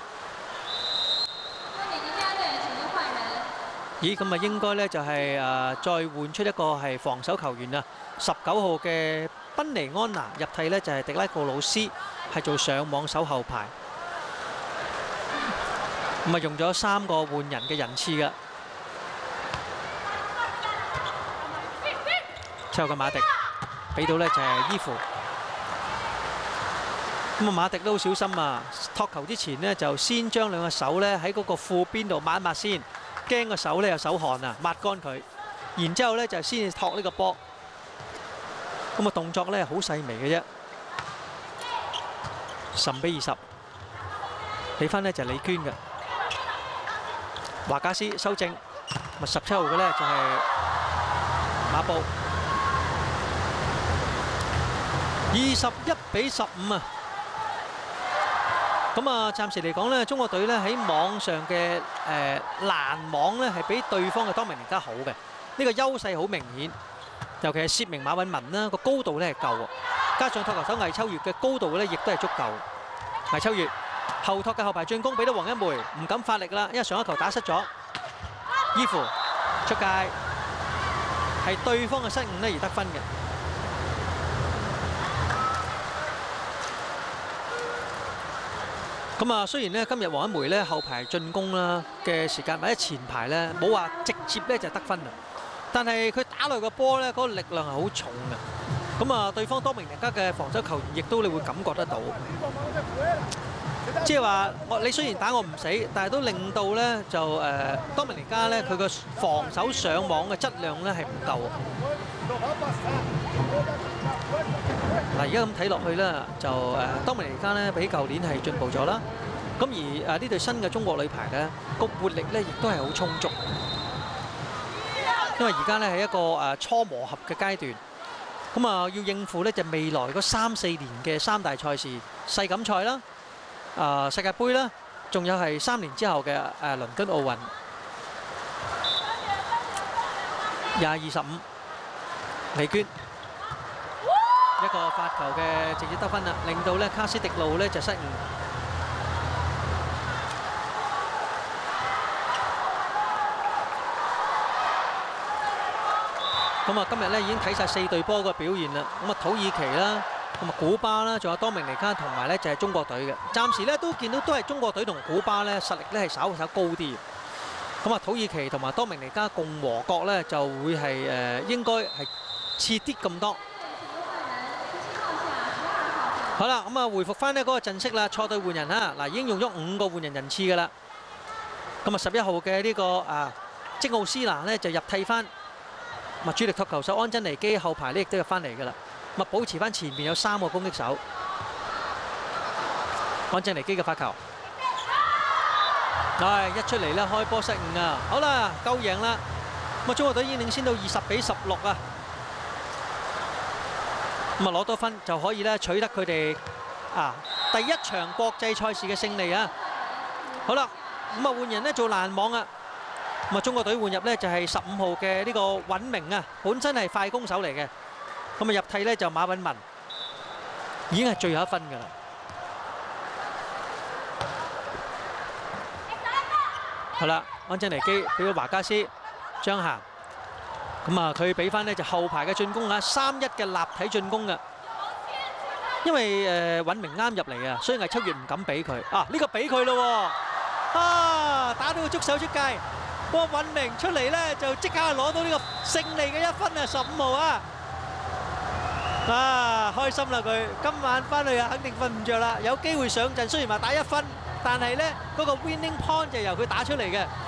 A: 咦，咁啊應該咧就係誒再換出一個係防守球員啊，十九號嘅賓尼安娜入替咧就係迪拉個老師，係做上網守後排。咁啊用咗三個換人嘅人次㗎，之後嘅馬迪俾到咧就係伊芙，咁啊馬迪都好小心啊，托球之前呢，就先將兩個手咧喺嗰個褲邊度抹一抹先，驚個手咧有手汗啊，抹乾佢，然之後咧就先至托呢個波，咁啊動作咧好細微嘅啫，十比二十，俾翻咧就係李娟嘅。華加斯修正，咪十七號嘅咧就係馬布，二十一比十五啊！咁啊，暫時嚟講咧，中國隊咧喺網上嘅誒攔網咧係比對方嘅多明尼加好嘅，呢個優勢好明顯。尤其係薛明馬允文啦，個高度咧係夠，加上托球手魏秋月嘅高度咧亦都係足夠。魏秋月。後托嘅後排進攻俾到黃一梅，唔敢發力啦，因為上一球打失咗。伊芙出界，係對方嘅失誤咧而得分嘅。咁啊，雖然咧今日黃一梅咧後排進攻啦嘅時間或者前排咧冇話直接咧就得分啊，但係佢打落個波咧嗰個力量係好重嘅。咁啊，對方多明尼加嘅防守球員亦都你會感覺得到。即係話我你雖然打我唔死，但係都令到咧就誒多明尼加咧佢個防守上網嘅質量咧係唔夠。嗱而家咁睇落去咧，就誒多明尼加咧比舊年係進步咗啦。咁而誒呢隊新嘅中國女排咧個活力咧亦都係好充足。 因為而家咧係一個誒初磨合嘅階段，咁啊要應付咧就未來嗰三四年嘅三大賽事，世錦賽啦、啊世界盃啦，仲有係三年之後嘅誒倫敦奧運。廿二十五，李娟一個發球嘅直接得分啦，令到咧卡斯迪路咧就失誤。咁啊，今日咧已經睇晒四隊波嘅表現啦。咁啊，土耳其啦，咁啊古巴啦，仲有多明尼加同埋咧就係中國隊嘅。暫時咧都見到都係中國隊同古巴咧實力咧係稍稍高啲。咁啊，土耳其同埋多明尼加共和國咧就會係誒應該係次啲咁多。好啦，咁啊回復翻呢嗰個陣式啦，錯隊換人嚇，嗱已經用咗五個換人人次㗎啦。咁啊，十一號嘅呢個啊積奧斯拿咧就入替翻。咁啊，主力托球手安珍尼基後排咧亦都入翻嚟㗎啦。咁啊，保持翻前面有三個攻擊手。安珍尼基嘅發球，係一出嚟咧開波失誤啊！好啦，夠贏啦。咁啊，中國隊已經領先到二十比十六啊。咁啊，攞多分就可以咧取得佢哋啊第一場國際賽事嘅勝利啊！好啦，咁啊換人咧做攔網啊！咁啊，中國隊換入咧就係十五號嘅呢個尹明啊，本身係快攻手嚟嘅。咁啊入替咧就馬允文，已經係最後一分㗎啦。好啦，安珍尼基俾咗華加斯張行，咁啊佢俾翻咧就後排嘅進攻啊，三一嘅立體進攻㗎。因為誒尹明啱入嚟啊，所以魏秋月唔敢俾佢啊，呢個俾佢咯喎，啊打到個觸手出界。不過尹明出嚟咧，就即刻攞到呢個勝利嘅一分啊！十五號啊，啊開心啦佢，今晚翻去啊肯定瞓唔着啦，有機會上陣。雖然話打一分，但係咧嗰個 winning point 就由佢打出嚟嘅。